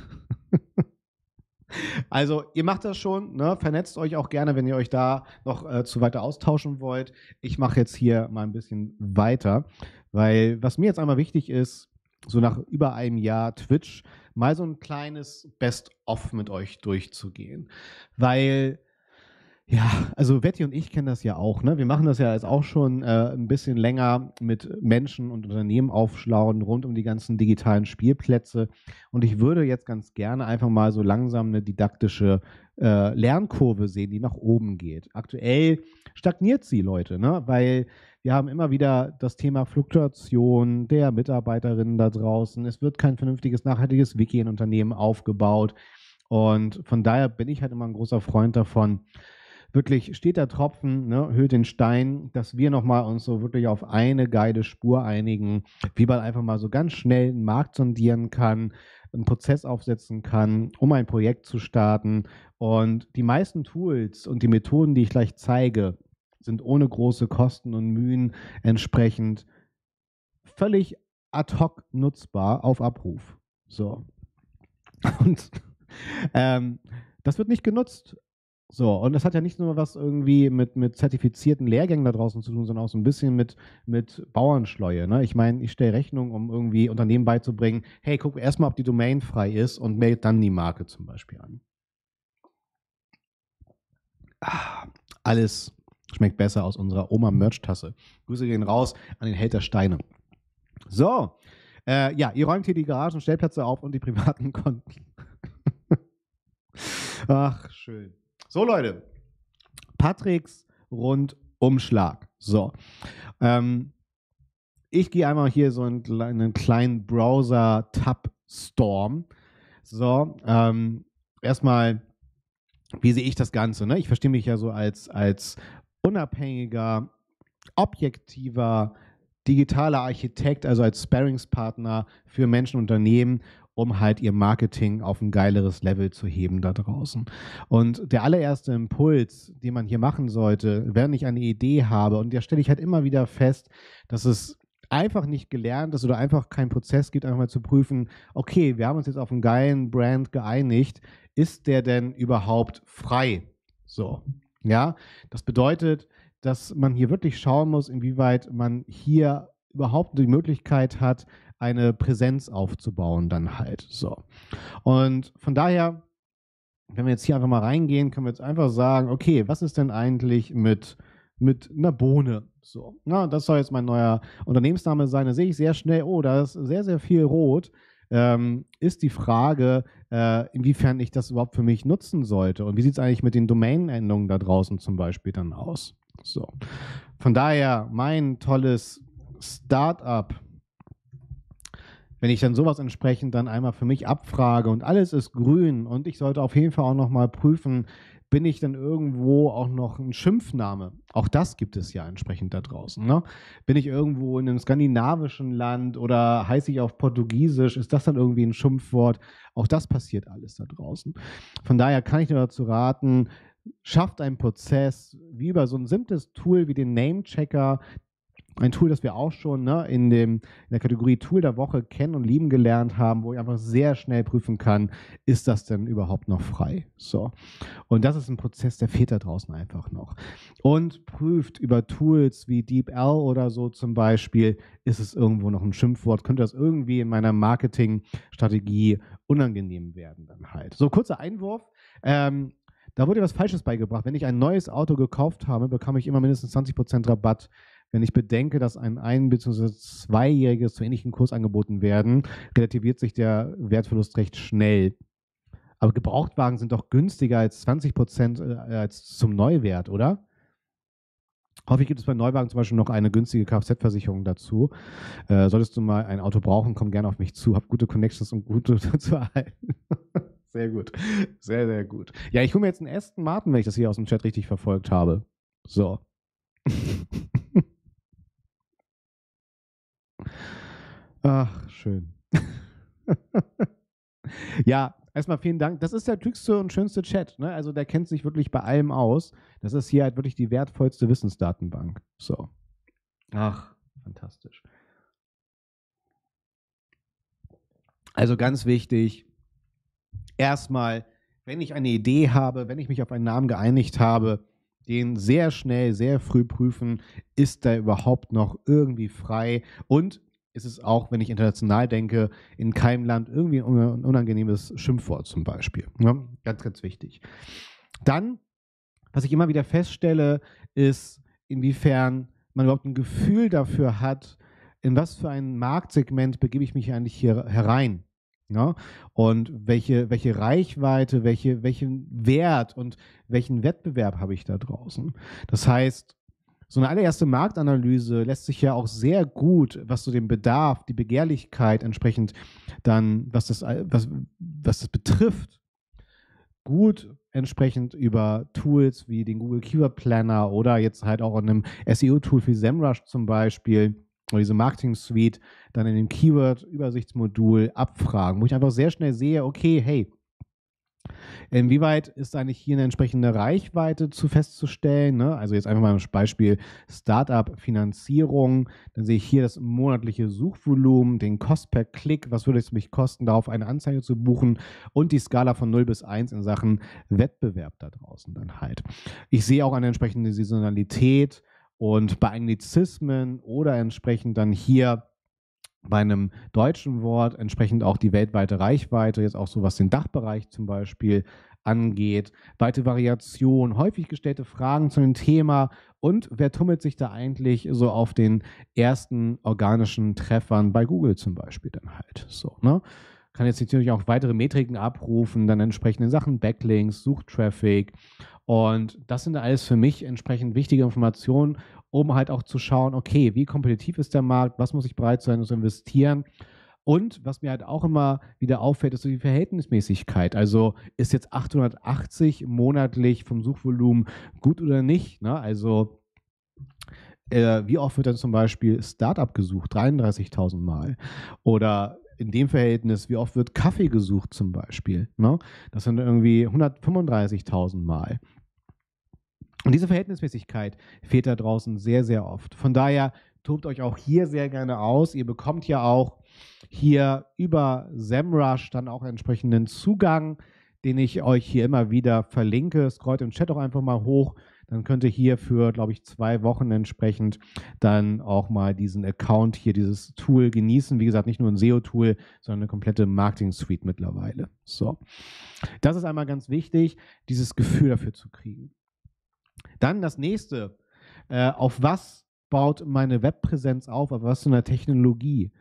Also ihr macht das schon, ne? Vernetzt euch auch gerne, wenn ihr euch da noch zu weiter austauschen wollt. Ich mache jetzt hier mal ein bisschen weiter, weil was mir jetzt einmal wichtig ist, so nach über einem Jahr Twitch, mal so ein kleines Best-of mit euch durchzugehen. Weil Ja, also Betty und ich kennen das ja auch, ne? Wir machen das ja jetzt auch schon, 'n bisschen länger mit Menschen und Unternehmen aufschlauen rund um die ganzen digitalen Spielplätze. Und ich würde jetzt ganz gerne einfach mal so langsam eine didaktische, Lernkurve sehen, die nach oben geht. Aktuell stagniert sie, Leute, ne? Weil wir haben immer wieder das Thema Fluktuation der Mitarbeiterinnen da draußen. Es wird kein vernünftiges, nachhaltiges Wiki in Unternehmen aufgebaut. Und von daher bin ich halt immer ein großer Freund davon, wirklich steht der Tropfen, ne, höhlt den Stein, dass wir nochmal uns so wirklich auf eine geile Spur einigen, wie man einfach mal so ganz schnell einen Markt sondieren kann, einen Prozess aufsetzen kann, um ein Projekt zu starten. Und die meisten Tools und die Methoden, die ich gleich zeige, sind ohne große Kosten und Mühen entsprechend völlig ad hoc nutzbar auf Abruf. So. Und ähm, das wird nicht genutzt. So, und das hat ja nicht nur was irgendwie mit zertifizierten Lehrgängen da draußen zu tun, sondern auch so ein bisschen mit Bauernschleue. Ne? Ich meine, ich stelle Rechnung, um irgendwie Unternehmen beizubringen, hey, guck erstmal, ob die Domain frei ist und melde dann die Marke zum Beispiel an. Ah, alles schmeckt besser aus unserer Oma-Merch-Tasse. Grüße gehen raus an den Held der Steine. So, ja, ihr räumt hier die Garagen, Stellplätze auf und die privaten Konten. Ach, schön. So, Leute. Patricks Rundumschlag. So. Ich gehe einmal hier so in einen kleinen Browser-Tab-Storm. So. Erstmal, wie sehe ich das Ganze? Ne? Ich verstehe mich ja so als unabhängiger, objektiver, digitaler Architekt, also als Sparringspartner für Menschen und Unternehmen, um halt ihr Marketing auf ein geileres Level zu heben da draußen. Und der allererste Impuls, den man hier machen sollte, wenn ich eine Idee habe, und da stelle ich halt immer wieder fest, dass es einfach nicht gelernt ist oder einfach keinen Prozess gibt, einfach mal zu prüfen, okay, wir haben uns jetzt auf einen geilen Brand geeinigt, ist der denn überhaupt frei? So, ja, das bedeutet, dass man hier wirklich schauen muss, inwieweit man hier überhaupt die Möglichkeit hat, eine Präsenz aufzubauen dann halt. So. Und von daher, wenn wir jetzt hier einfach mal reingehen, können wir jetzt einfach sagen, okay, was ist denn eigentlich mit einer Bohne? So, na, das soll jetzt mein neuer Unternehmensname sein. Da sehe ich sehr schnell, oh, da ist sehr, sehr viel rot. Ist die Frage, inwiefern ich das überhaupt für mich nutzen sollte. Und wie sieht es eigentlich mit den Domain-Endungen da draußen zum Beispiel dann aus? So. Von daher, mein tolles Startup, wenn ich dann sowas entsprechend dann einmal für mich abfrage und alles ist grün und ich sollte auf jeden Fall auch nochmal prüfen, bin ich dann irgendwo auch noch ein Schimpfname? Auch das gibt es ja entsprechend da draußen. Ne? Bin ich irgendwo in einem skandinavischen Land oder heiße ich auf Portugiesisch? Ist das dann irgendwie ein Schimpfwort? Auch das passiert alles da draußen. Von daher kann ich nur dazu raten, schafft einen Prozess wie über so ein simples Tool wie den Name-Checker, ein Tool, das wir auch schon, ne, in der Kategorie Tool der Woche kennen und lieben gelernt haben, wo ich einfach sehr schnell prüfen kann, ist das denn überhaupt noch frei? So. Und das ist ein Prozess, der fehlt da draußen einfach noch. Und prüft über Tools wie DeepL oder so zum Beispiel, ist es irgendwo noch ein Schimpfwort? Könnte das irgendwie in meiner Marketingstrategie unangenehm werden dann halt? So, kurzer Einwurf. Da wurde was Falsches beigebracht. Wenn ich ein neues Auto gekauft habe, bekam ich immer mindestens 20% Rabatt. Wenn ich bedenke, dass ein bzw. zweijähriges zu ähnlichen Kurs angeboten werden, relativiert sich der Wertverlust recht schnell. Aber Gebrauchtwagen sind doch günstiger als 20% als zum Neuwert, oder? Häufig gibt es bei Neuwagen zum Beispiel noch eine günstige Kfz-Versicherung dazu. Solltest du mal ein Auto brauchen, komm gerne auf mich zu. Hab gute Connections und gute zu erhalten. Sehr gut. Sehr, sehr gut. Ja, ich hole mir jetzt einen Aston Martin, wenn ich das hier aus dem Chat richtig verfolgt habe. So. Ach, schön. Ja, erstmal vielen Dank. Das ist der klügste und schönste Chat. Ne? Also der kennt sich wirklich bei allem aus. Das ist hier halt wirklich die wertvollste Wissensdatenbank. So. Ach, fantastisch. Also ganz wichtig, erstmal, wenn ich eine Idee habe, wenn ich mich auf einen Namen geeinigt habe, den sehr schnell, sehr früh prüfen, ist der überhaupt noch irgendwie frei und ist es auch, wenn ich international denke, in keinem Land irgendwie ein unangenehmes Schimpfwort zum Beispiel. Ja, ganz, ganz wichtig. Dann Was ich immer wieder feststelle, ist, inwiefern man überhaupt ein Gefühl dafür hat, in was für ein Marktsegment begebe ich mich eigentlich hier herein. Ne? Und welche Reichweite, welchen Wert und welchen Wettbewerb habe ich da draußen. Das heißt, so eine allererste Marktanalyse lässt sich ja auch sehr gut, was so den Bedarf, die Begehrlichkeit entsprechend dann, was das betrifft, gut entsprechend über Tools wie den Google Keyword Planner oder jetzt halt auch in einem SEO-Tool wie SEMrush zum Beispiel oder diese Marketing Suite dann in dem Keyword-Übersichtsmodul abfragen, wo ich einfach sehr schnell sehe, okay, hey, inwieweit ist eigentlich hier eine entsprechende Reichweite festzustellen? Ne? Also jetzt einfach mal ein Beispiel Startup-Finanzierung. Dann sehe ich hier das monatliche Suchvolumen, den Kost per Klick, was würde es mich kosten, darauf eine Anzeige zu buchen und die Skala von 0 bis 1 in Sachen Wettbewerb da draußen dann halt. Ich sehe auch eine entsprechende Saisonalität und bei Anglizismen oder entsprechend dann hier bei einem deutschen Wort entsprechend auch die weltweite Reichweite, jetzt auch so was den Dachbereich zum Beispiel angeht, weite Variation, häufig gestellte Fragen zu dem Thema und wer tummelt sich da eigentlich so auf den ersten organischen Treffern bei Google zum Beispiel dann halt so, ne? Kann jetzt natürlich auch weitere Metriken abrufen, dann entsprechend in Sachen Backlinks, Suchtraffic und das sind alles für mich entsprechend wichtige Informationen, um halt auch zu schauen, okay, wie kompetitiv ist der Markt, was muss ich bereit sein zu investieren. Und was mir halt auch immer wieder auffällt, ist so die Verhältnismäßigkeit. Also ist jetzt 880 monatlich vom Suchvolumen gut oder nicht? Ne? Also wie oft wird dann zum Beispiel Startup gesucht? 33.000 Mal. Oder in dem Verhältnis, wie oft wird Kaffee gesucht zum Beispiel? Ne? Das sind irgendwie 135.000 Mal. Und diese Verhältnismäßigkeit fehlt da draußen sehr, sehr oft. Von daher tobt euch auch hier sehr gerne aus. Ihr bekommt ja auch hier über SEMrush dann auch entsprechenden Zugang, den ich euch hier immer wieder verlinke. Scrollt im Chat auch einfach mal hoch. Dann könnt ihr hier für, glaube ich, 2 Wochen entsprechend dann auch mal diesen Account hier, dieses Tool genießen. Wie gesagt, nicht nur ein SEO-Tool, sondern eine komplette Marketing-Suite mittlerweile. So. Das ist einmal ganz wichtig, dieses Gefühl dafür zu kriegen. Dann das nächste, auf was baut meine Webpräsenz auf was für eine Technologie?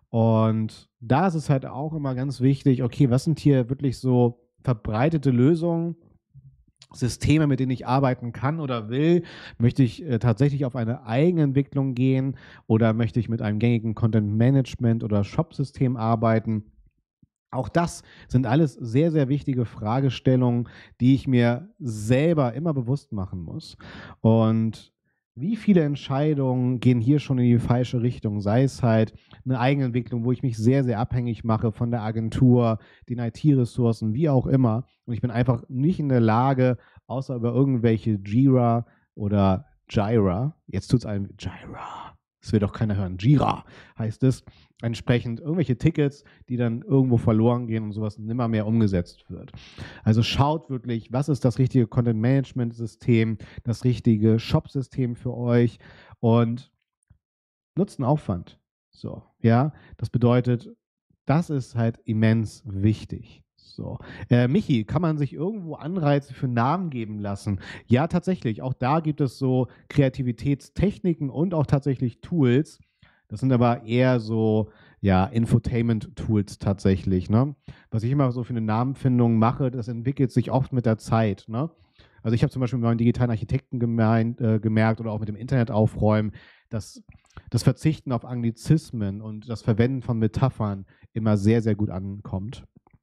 Und da ist es halt auch immer ganz wichtig, okay, was sind hier wirklich so verbreitete Lösungen, Systeme, mit denen ich arbeiten kann oder will? Möchte ich tatsächlich auf eine Eigenentwicklung gehen oder möchte ich mit einem gängigen Content-Management- oder Shop-System arbeiten? Auch das sind alles sehr, sehr wichtige Fragestellungen, die ich mir selber immer bewusst machen muss. Und wie viele Entscheidungen gehen hier schon in die falsche Richtung? Sei es halt eine Eigenentwicklung, wo ich mich sehr, sehr abhängig mache von der Agentur, den IT-Ressourcen, wie auch immer. Und ich bin einfach nicht in der Lage, außer über irgendwelche Jira oder Jira, jetzt tut es einem Jira, das will doch keiner hören, Jira heißt es, entsprechend irgendwelche Tickets, die dann irgendwo verloren gehen und sowas nimmer mehr umgesetzt wird. Also schaut wirklich, was ist das richtige Content-Management-System, das richtige Shop-System für euch und nutzt einen Aufwand. So, ja, das bedeutet, das ist halt immens wichtig. So. Michi, kann man sich irgendwo Anreize für Namen geben lassen? Ja, tatsächlich. Auch da gibt es so Kreativitätstechniken und auch tatsächlich Tools. Das sind aber eher so, ja, Infotainment-Tools tatsächlich. Ne? Was ich immer so für eine Namenfindung mache, das entwickelt sich oft mit der Zeit. Ne? Also ich habe zum Beispiel mit meinen digitalen Architekten gemerkt oder auch mit dem Internet aufräumen, dass das Verzichten auf Anglizismen und das Verwenden von Metaphern immer sehr, sehr gut ankommt.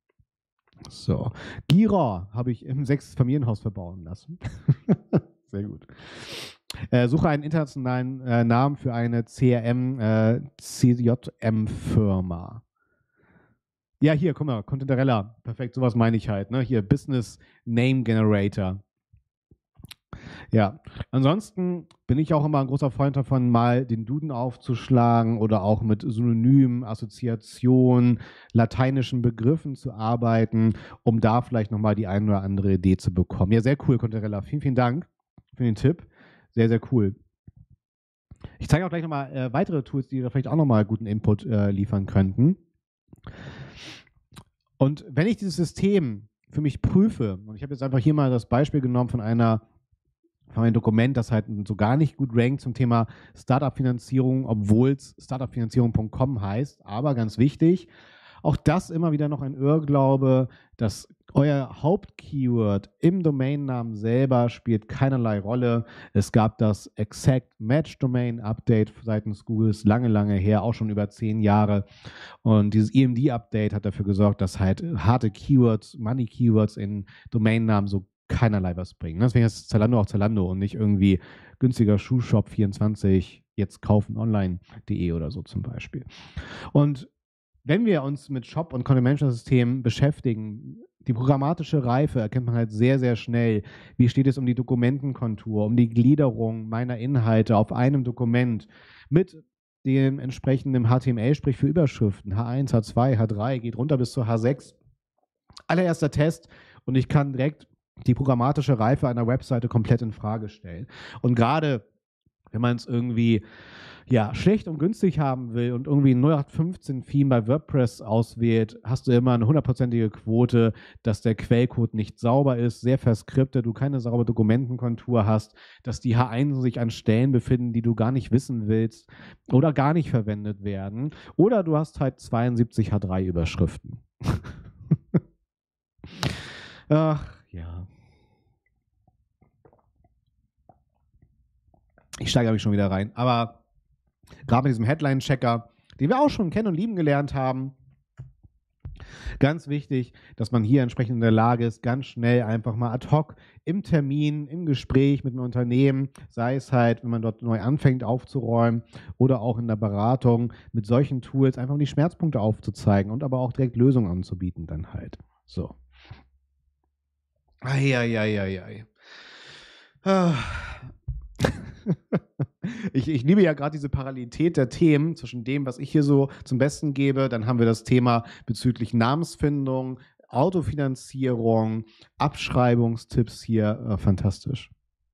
So. Gira habe ich im 6-Familienhaus verbauen lassen. Sehr gut. Suche einen internationalen Namen für eine CJM-Firma. Ja, hier, guck mal, Contentarella. Perfekt, sowas meine ich halt. Ne? Hier, Business Name Generator. Ja, ansonsten bin ich auch immer ein großer Freund davon, mal den Duden aufzuschlagen oder auch mit Synonymen, Assoziationen, lateinischen Begriffen zu arbeiten, um da vielleicht nochmal die eine oder andere Idee zu bekommen. Ja, sehr cool, Conterella. Vielen, vielen Dank für den Tipp. Sehr, sehr cool. Ich zeige auch gleich nochmal weitere Tools, die da vielleicht auch nochmal guten Input liefern könnten. Und wenn ich dieses System für mich prüfe, und ich habe jetzt einfach hier mal das Beispiel genommen von einer ein Dokument, das halt so gar nicht gut rankt zum Thema Startup-Finanzierung, obwohl es startupfinanzierung.com heißt. Aber ganz wichtig, auch das immer wieder noch ein Irrglaube, dass euer Hauptkeyword im Domainnamen selber spielt keinerlei Rolle. Es gab das Exact Match Domain Update seitens Googles lange, lange her, auch schon über 10 Jahre. Und dieses EMD-Update hat dafür gesorgt, dass halt harte Keywords, Money-Keywords in Domainnamen so keinerlei was bringen. Deswegen ist Zalando auch Zalando und nicht irgendwie günstiger Schuhshop 24, jetzt kaufen online.de oder so zum Beispiel. Und wenn wir uns mit Shop- und Content-Management-Systemen beschäftigen, die programmatische Reife erkennt man halt sehr, sehr schnell. Wie steht es um die Dokumentenkontur, um die Gliederung meiner Inhalte auf einem Dokument mit dem entsprechenden HTML, sprich für Überschriften, H1, H2, H3, geht runter bis zur H6. Allererster Test und ich kann direkt die programmatische Reife einer Webseite komplett in Frage stellen. Und gerade wenn man es irgendwie schlecht und günstig haben will und irgendwie ein 0815-Theme bei WordPress auswählt, hast du immer eine 100%ige Quote, dass der Quellcode nicht sauber ist, sehr verskriptet, du keine saubere Dokumentenkontur hast, dass die H1 sich an Stellen befinden, die du gar nicht wissen willst oder gar nicht verwendet werden. Oder du hast halt 72 H3-Überschriften. Ach, ja. Ich steigere mich schon wieder rein. Aber gerade mit diesem Headline-Checker, den wir auch schon kennen und lieben gelernt haben, ganz wichtig, dass man hier entsprechend in der Lage ist, ganz schnell einfach mal ad hoc im Termin, im Gespräch mit einem Unternehmen, sei es halt, wenn man dort neu anfängt aufzuräumen oder auch in der Beratung, mit solchen Tools einfach die Schmerzpunkte aufzuzeigen und aber auch direkt Lösungen anzubieten dann halt. So. Eieieiei. Ich liebe ja gerade diese Parallelität der Themen zwischen dem, was ich hier so zum Besten gebe. Dann haben wir das Thema bezüglich Namensfindung, Autofinanzierung, Abschreibungstipps hier. Fantastisch.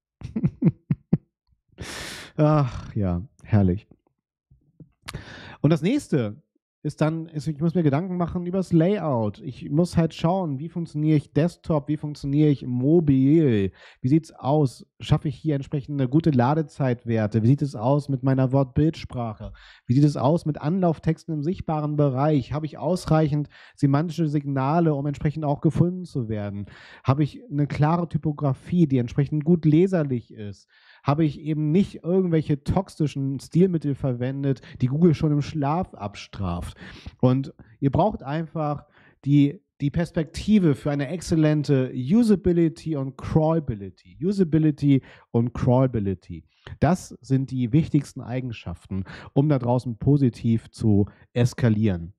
Ach ja, herrlich. Und das nächste ist dann, ich muss mir Gedanken machen über das Layout. Ich muss halt schauen, wie funktioniere ich Desktop, wie funktioniere ich mobil, wie sieht es aus, schaffe ich hier entsprechend eine gute Ladezeitwerte, wie sieht es aus mit meiner Wort-Bildsprache, wie sieht es aus mit Anlauftexten im sichtbaren Bereich, habe ich ausreichend semantische Signale, um entsprechend auch gefunden zu werden, habe ich eine klare Typografie, die entsprechend gut leserlich ist, habe ich eben nicht irgendwelche toxischen Stilmittel verwendet, die Google schon im Schlaf abstraft. Und ihr braucht einfach die Perspektive für eine exzellente Usability und Crawlability. Usability und Crawlability. Das sind die wichtigsten Eigenschaften, um da draußen positiv zu eskalieren.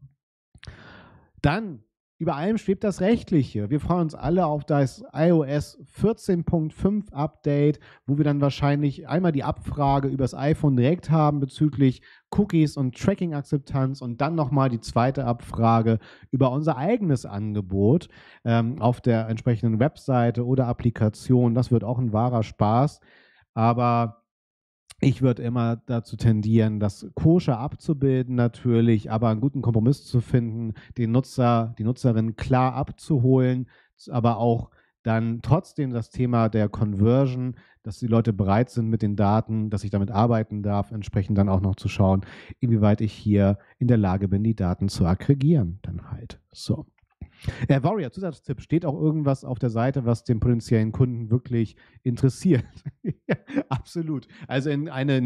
Dann über allem schwebt das Rechtliche. Wir freuen uns alle auf das iOS 14.5 Update, wo wir dann wahrscheinlich einmal die Abfrage über das iPhone direkt haben bezüglich Cookies und Tracking-Akzeptanz und dann nochmal die zweite Abfrage über unser eigenes Angebot auf der entsprechenden Webseite oder Applikation. Das wird auch ein wahrer Spaß, aber ich würde immer dazu tendieren, das koscher abzubilden natürlich, aber einen guten Kompromiss zu finden, den Nutzer, die Nutzerin klar abzuholen, aber auch dann trotzdem das Thema der Conversion, dass die Leute bereit sind mit den Daten, dass ich damit arbeiten darf, entsprechend dann auch noch zu schauen, inwieweit ich hier in der Lage bin, die Daten zu aggregieren dann halt. So. Warrior, Zusatztipp, steht auch irgendwas auf der Seite, was den potenziellen Kunden wirklich interessiert? Ja, absolut. Also in eine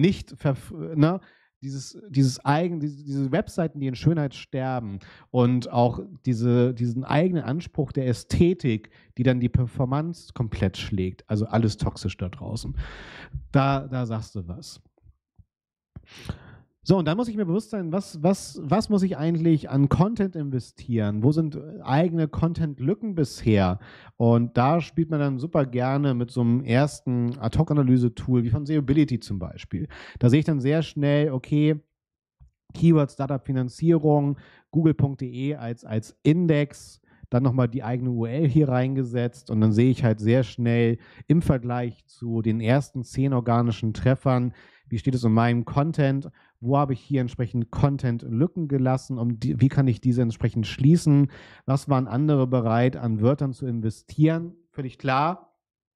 diese Webseiten, die in Schönheit sterben und auch diesen eigenen Anspruch der Ästhetik, die dann die Performance komplett schlägt, also alles toxisch da draußen. Da sagst du was. So, und dann muss ich mir bewusst sein, was muss ich eigentlich an Content investieren? Wo sind eigene Content-Lücken bisher? Und da spielt man dann super gerne mit so einem ersten Ad-Hoc-Analyse-Tool wie von Seeability zum Beispiel. Da sehe ich dann sehr schnell, okay, Keyword Startup Finanzierung, google.de als Index, dann nochmal die eigene URL hier reingesetzt und dann sehe ich halt sehr schnell im Vergleich zu den ersten 10 organischen Treffern, wie steht es um meinem Content, wo habe ich hier entsprechend Content-Lücken gelassen, wie kann ich diese entsprechend schließen, was waren andere bereit, an Wörtern zu investieren, völlig klar.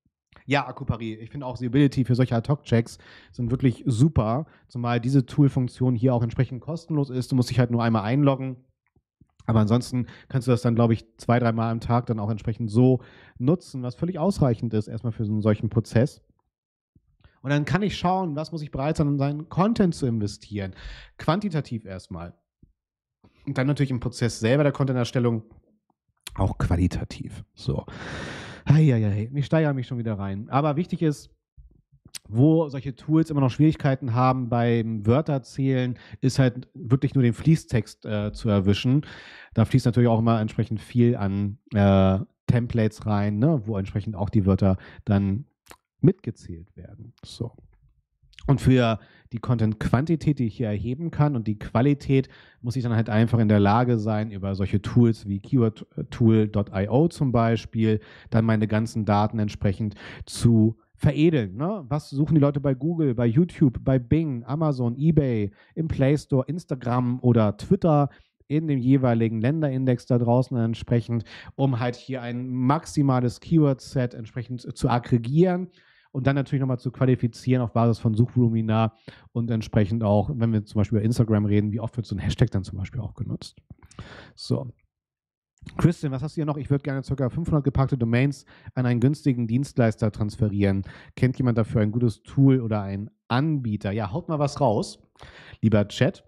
Ja, Akupari. Ich finde auch Seeability für solche Ad-Hoc-Checks sind wirklich super, zumal diese Tool-Funktion hier auch entsprechend kostenlos ist. Du musst dich halt nur einmal einloggen. Aber ansonsten kannst du das dann, glaube ich, 2, 3 Mal am Tag dann auch entsprechend so nutzen, was völlig ausreichend ist, erstmal für so einen solchen Prozess. Und dann kann ich schauen, was muss ich bereit sein, in seinen Content zu investieren. Quantitativ erstmal. Und dann natürlich im Prozess selber der Content-Erstellung auch qualitativ. So. Heieiei, ich steigere mich schon wieder rein. Aber wichtig ist, wo solche Tools immer noch Schwierigkeiten haben beim Wörterzählen, ist halt wirklich nur den Fließtext zu erwischen. Da fließt natürlich auch immer entsprechend viel an Templates rein, ne, wo entsprechend auch die Wörter dann mitgezählt werden. So. Und für die Content-Quantität, die ich hier erheben kann und die Qualität, muss ich dann halt einfach in der Lage sein, über solche Tools wie keywordtool.io zum Beispiel, dann meine ganzen Daten entsprechend zu veredeln. Ne? Was suchen die Leute bei Google, bei YouTube, bei Bing, Amazon, eBay, im Play Store, Instagram oder Twitter, in dem jeweiligen Länderindex da draußen entsprechend, um halt hier ein maximales Keyword-Set entsprechend zu aggregieren und dann natürlich nochmal zu qualifizieren auf Basis von Suchvolumina und entsprechend auch, wenn wir zum Beispiel über Instagram reden, wie oft wird so ein Hashtag dann zum Beispiel auch genutzt. So. Christian, was hast du hier noch? Ich würde gerne ca. 500 gepackte Domains an einen günstigen Dienstleister transferieren. Kennt jemand dafür ein gutes Tool oder einen Anbieter? Ja, haut mal was raus, lieber Chat.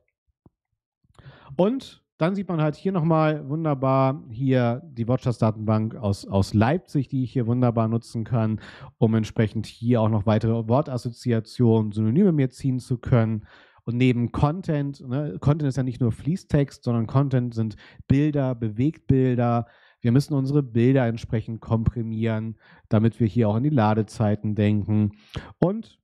Und dann sieht man halt hier nochmal wunderbar hier die Watchers-Datenbank aus Leipzig, die ich hier wunderbar nutzen kann, um entsprechend hier auch noch weitere Wortassoziationen, Synonyme mir ziehen zu können. Und neben Content, ne, Content ist ja nicht nur Fließtext, sondern Content sind Bilder, Bewegtbilder. Wir müssen unsere Bilder entsprechend komprimieren, damit wir hier auch an die Ladezeiten denken. Und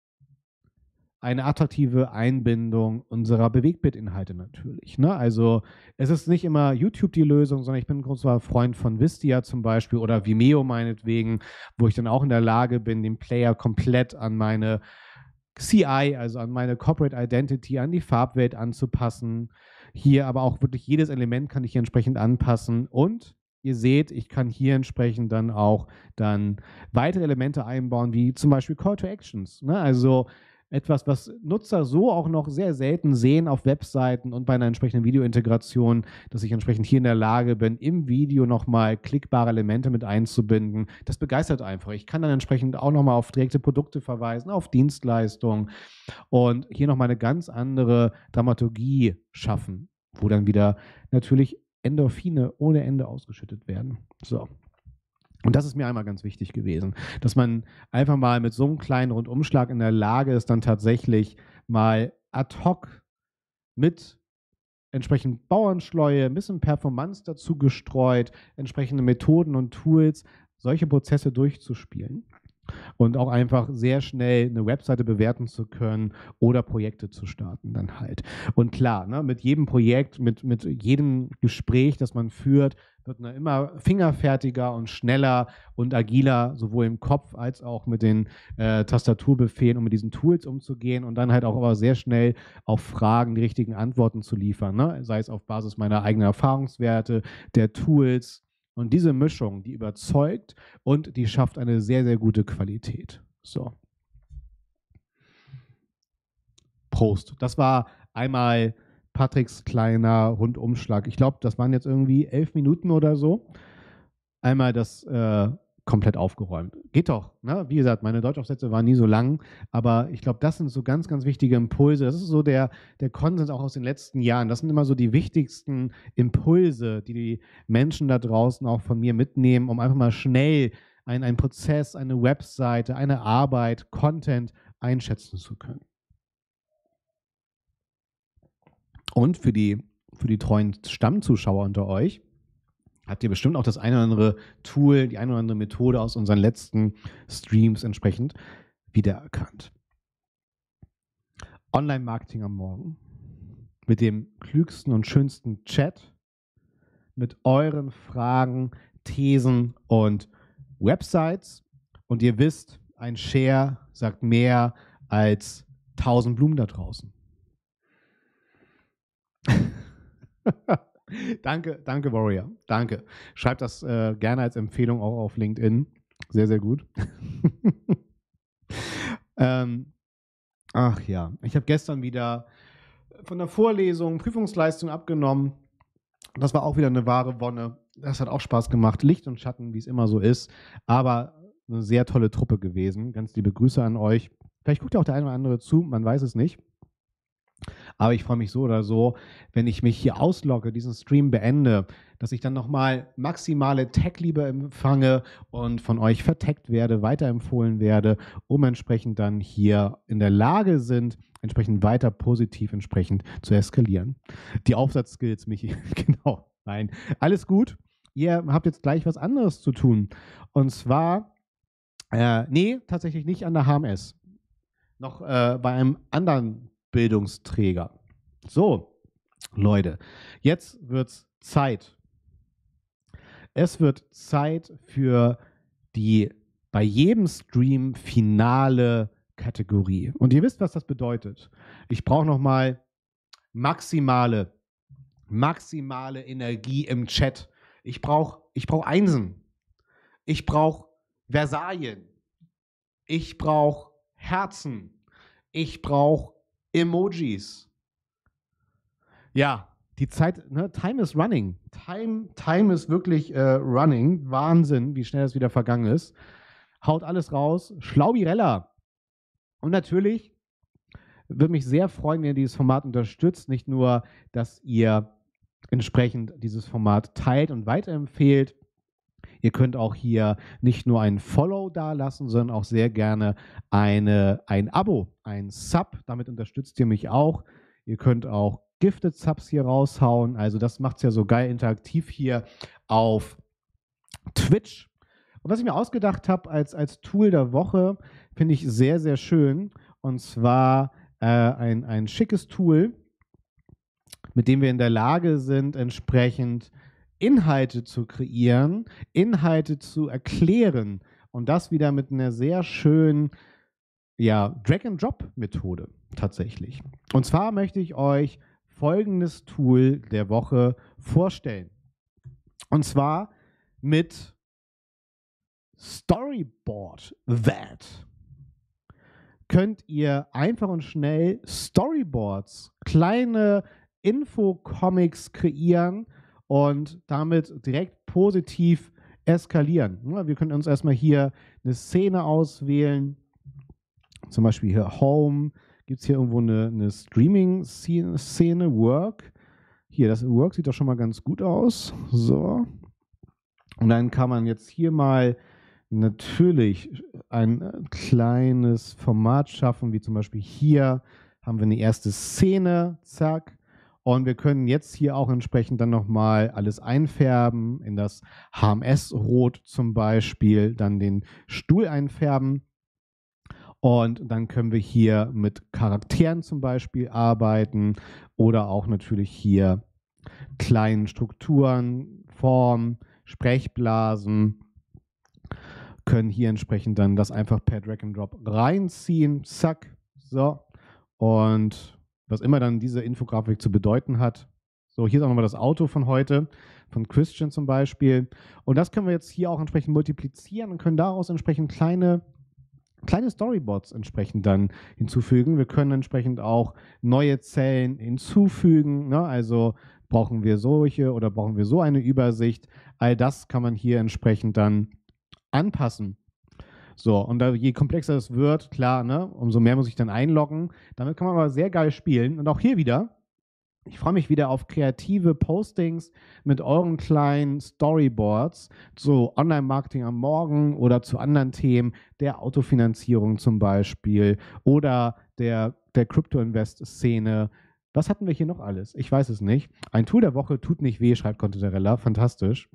eine attraktive Einbindung unserer Bewegbildinhalte natürlich. Ne? Also es ist nicht immer YouTube die Lösung, sondern ich bin ein großer Freund von Vistia zum Beispiel oder Vimeo meinetwegen, wo ich dann auch in der Lage bin, den Player komplett an meine CI, also an meine Corporate Identity, an die Farbwelt anzupassen. Hier aber auch wirklich jedes Element kann ich hier entsprechend anpassen und ihr seht, ich kann hier entsprechend dann auch dann weitere Elemente einbauen, wie zum Beispiel Call to Actions. Ne? Also etwas, was Nutzer so auch noch sehr selten sehen auf Webseiten und bei einer entsprechenden Videointegration, dass ich entsprechend hier in der Lage bin, im Video nochmal klickbare Elemente mit einzubinden. Das begeistert einfach. Ich kann dann entsprechend auch nochmal auf direkte Produkte verweisen, auf Dienstleistungen und hier nochmal eine ganz andere Dramaturgie schaffen, wo dann wieder natürlich Endorphine ohne Ende ausgeschüttet werden. So. Und das ist mir einmal ganz wichtig gewesen, dass man einfach mal mit so einem kleinen Rundumschlag in der Lage ist, dann tatsächlich mal ad hoc mit entsprechend Bauernschleue, ein bisschen Performance dazu gestreut, entsprechende Methoden und Tools, solche Prozesse durchzuspielen und auch einfach sehr schnell eine Webseite bewerten zu können oder Projekte zu starten dann halt. Und klar, ne, mit jedem Projekt, mit jedem Gespräch, das man führt, wird man immer fingerfertiger und schneller und agiler, sowohl im Kopf als auch mit den Tastaturbefehlen, um mit diesen Tools umzugehen und dann halt auch aber sehr schnell auf Fragen die richtigen Antworten zu liefern, ne? Sei es auf Basis meiner eigenen Erfahrungswerte, der Tools. Und diese Mischung, die überzeugt und die schafft eine sehr, sehr gute Qualität. So. Prost. Das war einmal Patricks kleiner Rundumschlag. Ich glaube, das waren jetzt irgendwie 11 Minuten oder so. Einmal das komplett aufgeräumt. Geht doch. Ne? Wie gesagt, meine Deutschaufsätze waren nie so lang, aber ich glaube, das sind so ganz, ganz wichtige Impulse. Das ist so der Konsens auch aus den letzten Jahren. Das sind immer so die wichtigsten Impulse, die die Menschen da draußen auch von mir mitnehmen, um einfach mal schnell einen Prozess, eine Webseite, eine Arbeit, Content einschätzen zu können. Und für die treuen Stammzuschauer unter euch, habt ihr bestimmt auch das eine oder andere Tool, die eine oder andere Methode aus unseren letzten Streams entsprechend wiedererkannt. Online-Marketing am Morgen mit dem klügsten und schönsten Chat, mit euren Fragen, Thesen und Websites. Und ihr wisst, ein Share sagt mehr als 1000 Blumen da draußen. Danke, Warrior. Danke. Schreibt das gerne als Empfehlung auch auf LinkedIn. Sehr, sehr gut. Ach ja, ich habe gestern wieder von der Vorlesung Prüfungsleistung abgenommen. Das war auch wieder eine wahre Wonne. Das hat auch Spaß gemacht. Licht und Schatten, wie es immer so ist. Aber eine sehr tolle Truppe gewesen. Ganz liebe Grüße an euch. Vielleicht guckt ja auch der eine oder andere zu, man weiß es nicht. Aber ich freue mich so oder so, wenn ich mich hier auslogge, diesen Stream beende, dass ich dann nochmal maximale Tech-Liebe empfange und von euch vertaggt werde, weiterempfohlen werde, um entsprechend dann hier in der Lage sind, entsprechend weiter positiv entsprechend zu eskalieren. Die Aufsatzskills, Michi, genau, nein, alles gut. Ihr habt jetzt gleich was anderes zu tun. Und zwar, nee, tatsächlich nicht an der HMS. Noch bei einem anderen Bildungsträger. So, Leute, jetzt wird's Zeit. Es wird Zeit für die bei jedem Stream finale Kategorie. Und ihr wisst, was das bedeutet. Ich brauche nochmal maximale Energie im Chat. Ich brauche Einsen. Ich brauche Versalien. Ich brauche Herzen. Ich brauche Emojis. Ja, die Zeit, ne, time is running. Time ist wirklich running. Wahnsinn, wie schnell das wieder vergangen ist. Haut alles raus. Schlaubirella. Und natürlich würde mich sehr freuen, wenn ihr dieses Format unterstützt. Nicht nur, dass ihr entsprechend dieses Format teilt und weiterempfehlt. Ihr könnt auch hier nicht nur ein Follow dalassen, sondern auch sehr gerne ein Abo, ein Sub. Damit unterstützt ihr mich auch. Ihr könnt auch Gifted Subs hier raushauen. Also das macht es ja so geil interaktiv hier auf Twitch. Und was ich mir ausgedacht habe als Tool der Woche, finde ich sehr, sehr schön. Und zwar ein schickes Tool, mit dem wir in der Lage sind, entsprechend Inhalte zu kreieren, Inhalte zu erklären und das wieder mit einer sehr schönen Drag-and-Drop-Methode tatsächlich. Und zwar möchte ich euch folgendes Tool der Woche vorstellen. Und zwar mit Storyboard That. Könnt ihr einfach und schnell Storyboards, kleine Infocomics kreieren und damit direkt positiv eskalieren. Wir können uns erstmal hier eine Szene auswählen. Zum Beispiel hier Home. Gibt es hier irgendwo eine Streaming-Szene, Work. Hier, das Work sieht doch schon mal ganz gut aus. So. Und dann kann man jetzt hier mal natürlich ein kleines Format schaffen, wie zum Beispiel hier haben wir eine erste Szene, zack. Und wir können jetzt hier auch entsprechend dann nochmal alles einfärben, in das HMS-Rot zum Beispiel, dann den Stuhl einfärben. Und dann können wir hier mit Charakteren zum Beispiel arbeiten oder auch natürlich hier kleinen Strukturen, Formen, Sprechblasen, können hier entsprechend dann das einfach per Drag and Drop reinziehen, zack, so. Und was immer dann diese Infografik zu bedeuten hat. So, hier ist auch nochmal das Auto von heute, von Christian zum Beispiel. Und das können wir jetzt hier auch entsprechend multiplizieren und können daraus entsprechend kleine Storyboards entsprechend dann hinzufügen. Wir können entsprechend auch neue Zellen hinzufügen. Ne? Also brauchen wir solche oder brauchen wir so eine Übersicht. All das kann man hier entsprechend dann anpassen. So, und je komplexer es wird, klar, ne, umso mehr muss ich dann einloggen. Damit kann man aber sehr geil spielen. Und auch hier wieder, ich freue mich wieder auf kreative Postings mit euren kleinen Storyboards zu Online-Marketing am Morgen oder zu anderen Themen, der Autofinanzierung zum Beispiel oder der Crypto-Invest-Szene. Was hatten wir hier noch alles? Ich weiß es nicht. Ein Tool der Woche tut nicht weh, schreibt Contenterella. Fantastisch.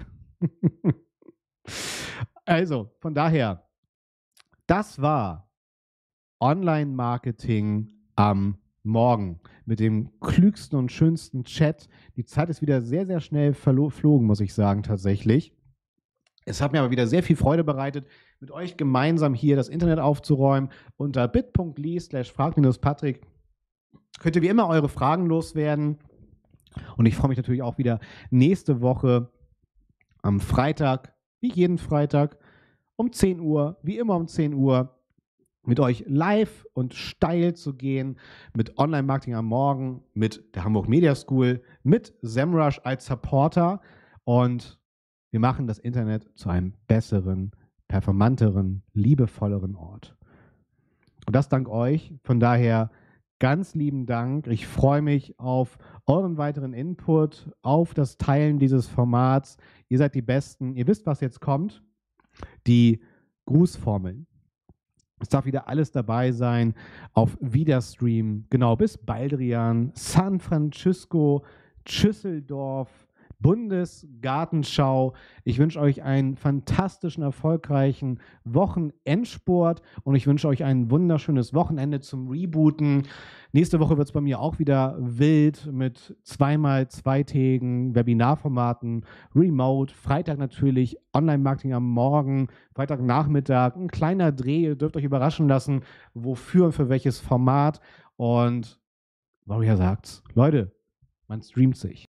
Also, von daher, das war Online-Marketing am Morgen mit dem klügsten und schönsten Chat. Die Zeit ist wieder sehr, sehr schnell verflogen, muss ich sagen, tatsächlich. Es hat mir aber wieder sehr viel Freude bereitet, mit euch gemeinsam hier das Internet aufzuräumen. Unter bit.ly/frag-patrick könnt ihr wie immer eure Fragen loswerden. Und ich freue mich natürlich auch wieder nächste Woche am Freitag, wie jeden Freitag, um 10 Uhr, wie immer um 10 Uhr, mit euch live und steil zu gehen, mit Online-Marketing am Morgen, mit der Hamburg Media School, mit SEMrush als Supporter und wir machen das Internet zu einem besseren, performanteren, liebevolleren Ort. Und das dank euch. Von daher ganz lieben Dank. Ich freue mich auf euren weiteren Input, auf das Teilen dieses Formats. Ihr seid die Besten. Ihr wisst, was jetzt kommt. Die Grußformeln. Es darf wieder alles dabei sein auf Wiederstream. Genau, bis Baldrian, San Francisco, Düsseldorf, Bundesgartenschau. Ich wünsche euch einen fantastischen, erfolgreichen Wochenendsport und ich wünsche euch ein wunderschönes Wochenende zum Rebooten. Nächste Woche wird es bei mir auch wieder wild mit 2x2-tägigen Webinarformaten, Remote, Freitag natürlich, Online-Marketing am Morgen, Freitagnachmittag, ein kleiner Dreh, ihr dürft euch überraschen lassen, wofür und für welches Format. Und Warrior sagt's, Leute, man streamt sich.